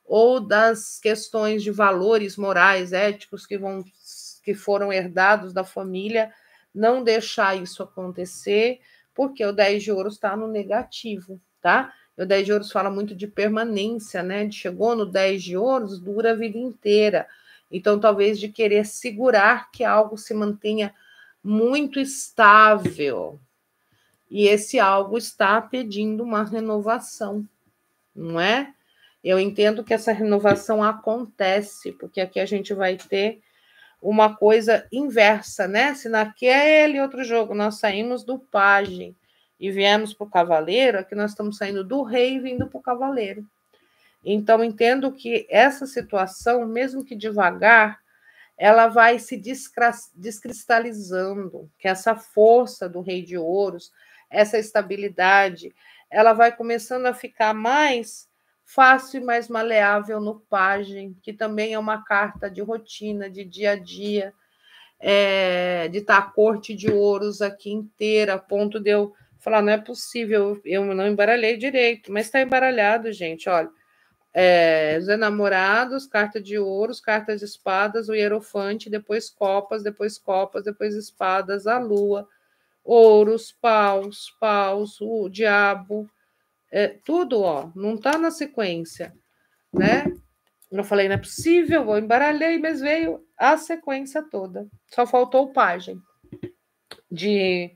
ou das questões de valores morais, éticos que foram herdados da família, não deixar isso acontecer, porque o 10 de ouros está no negativo, tá? O 10 de ouros fala muito de permanência, né? Chegou no 10 de ouros, dura a vida inteira. Então, talvez de querer segurar que algo se mantenha muito estável. E esse algo está pedindo uma renovação, não é? Eu entendo que essa renovação acontece, porque aqui a gente vai ter uma coisa inversa, né? Se naquele outro jogo nós saímos do pajem e viemos para o cavaleiro, aqui nós estamos saindo do rei e vindo para o cavaleiro. Então, entendo que essa situação, mesmo que devagar, ela vai se descristalizando, que essa força do rei de ouros, essa estabilidade, ela vai começando a ficar mais fácil e mais maleável no pajem, que também é uma carta de rotina, de dia a dia, de estar a corte de ouros aqui inteira, a ponto de eu falar, não é possível, eu não embaralhei direito, mas está embaralhado, gente, olha. Os enamorados, carta de ouros, cartas de espadas, o hierofante, depois copas, depois espadas, a lua, ouros, paus, o diabo, tudo, ó, não tá na sequência, né? Eu falei, não é possível, eu embaralhei, mas veio a sequência toda. Só faltou o pajem de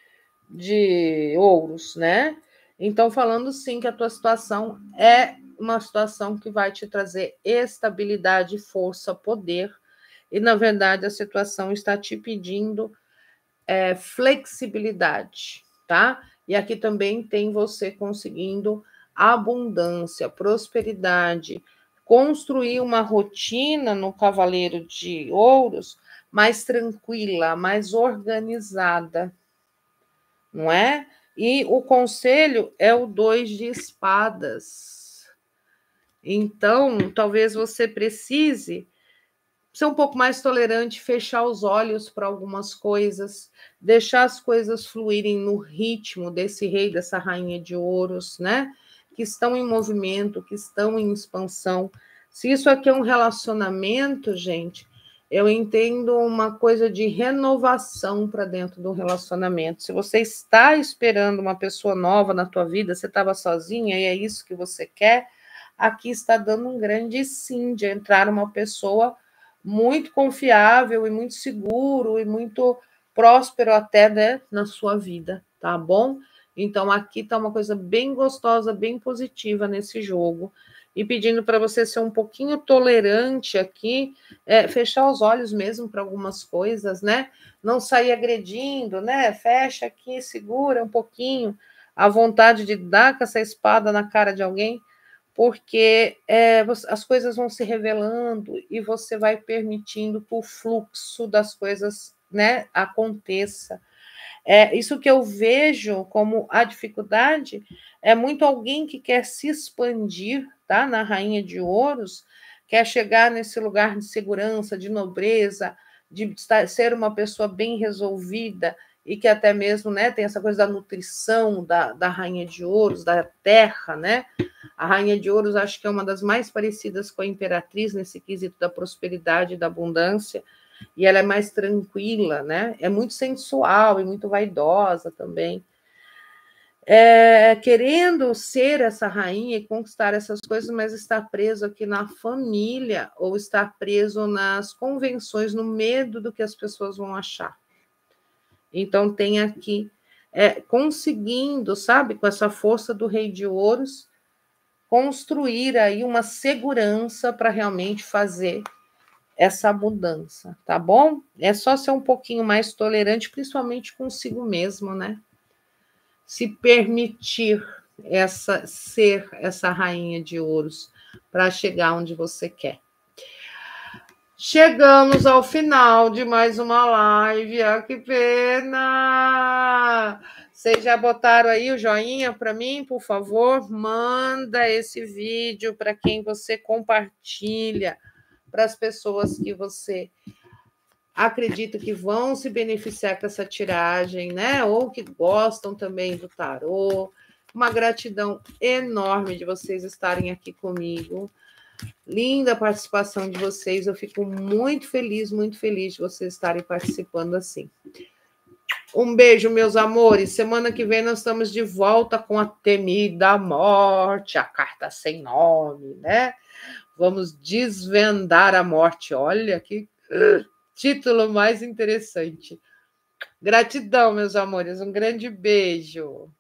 ouros, né? Então, falando sim que a tua situação é uma situação que vai te trazer estabilidade, força, poder, e na verdade a situação está te pedindo flexibilidade, tá? E aqui também tem você conseguindo abundância, prosperidade, construir uma rotina no Cavaleiro de Ouros mais tranquila, mais organizada, não é? E o conselho é o 2 de espadas. Então, talvez você precise ser um pouco mais tolerante, fechar os olhos para algumas coisas, deixar as coisas fluírem no ritmo desse rei, dessa rainha de ouros, né? Que estão em movimento, que estão em expansão. Se isso aqui é um relacionamento, gente, eu entendo uma coisa de renovação para dentro do relacionamento. Se você está esperando uma pessoa nova na tua vida, você estava sozinha e é isso que você quer, aqui está dando um grande sim de entrar uma pessoa muito confiável e muito seguro e muito próspero até, né, na sua vida, tá bom? Então aqui tá uma coisa bem gostosa, bem positiva nesse jogo. E pedindo para você ser um pouquinho tolerante aqui, fechar os olhos mesmo para algumas coisas, né? Não sair agredindo, né? Fecha aqui, segura um pouquinho a vontade de dar com essa espada na cara de alguém, porque as coisas vão se revelando e você vai permitindo que o fluxo das coisas, né, aconteça. Isso que eu vejo como a dificuldade é muito alguém que quer se expandir, tá? Na Rainha de Ouros, quer chegar nesse lugar de segurança, de nobreza, de ser uma pessoa bem resolvida e que até mesmo, né, tem essa coisa da nutrição da Rainha de Ouros, da terra, né? A Rainha de Ouros acho que é uma das mais parecidas com a Imperatriz nesse quesito da prosperidade e da abundância, e ela é mais tranquila, né? É muito sensual e muito vaidosa também. Querendo ser essa rainha e conquistar essas coisas, mas está preso aqui na família ou está preso nas convenções, no medo do que as pessoas vão achar. Então tem aqui conseguindo, sabe, com essa força do Rei de Ouros, construir aí uma segurança para realmente fazer essa mudança, tá bom? É só ser um pouquinho mais tolerante, principalmente consigo mesmo, né? Se permitir ser essa rainha de ouros para chegar onde você quer. Chegamos ao final de mais uma live. Ah, que pena! Vocês já botaram aí o joinha para mim, por favor? Manda esse vídeo para quem você compartilha, para as pessoas que você acredita que vão se beneficiar com essa tiragem, né? Ou que gostam também do tarô. Uma gratidão enorme de vocês estarem aqui comigo. Linda a participação de vocês. Eu fico muito feliz de vocês estarem participando assim. Um beijo, meus amores. Semana que vem nós estamos de volta com a temida morte, a carta sem nome, né? Vamos desvendar a morte. Olha que título mais interessante. Gratidão, meus amores. Um grande beijo.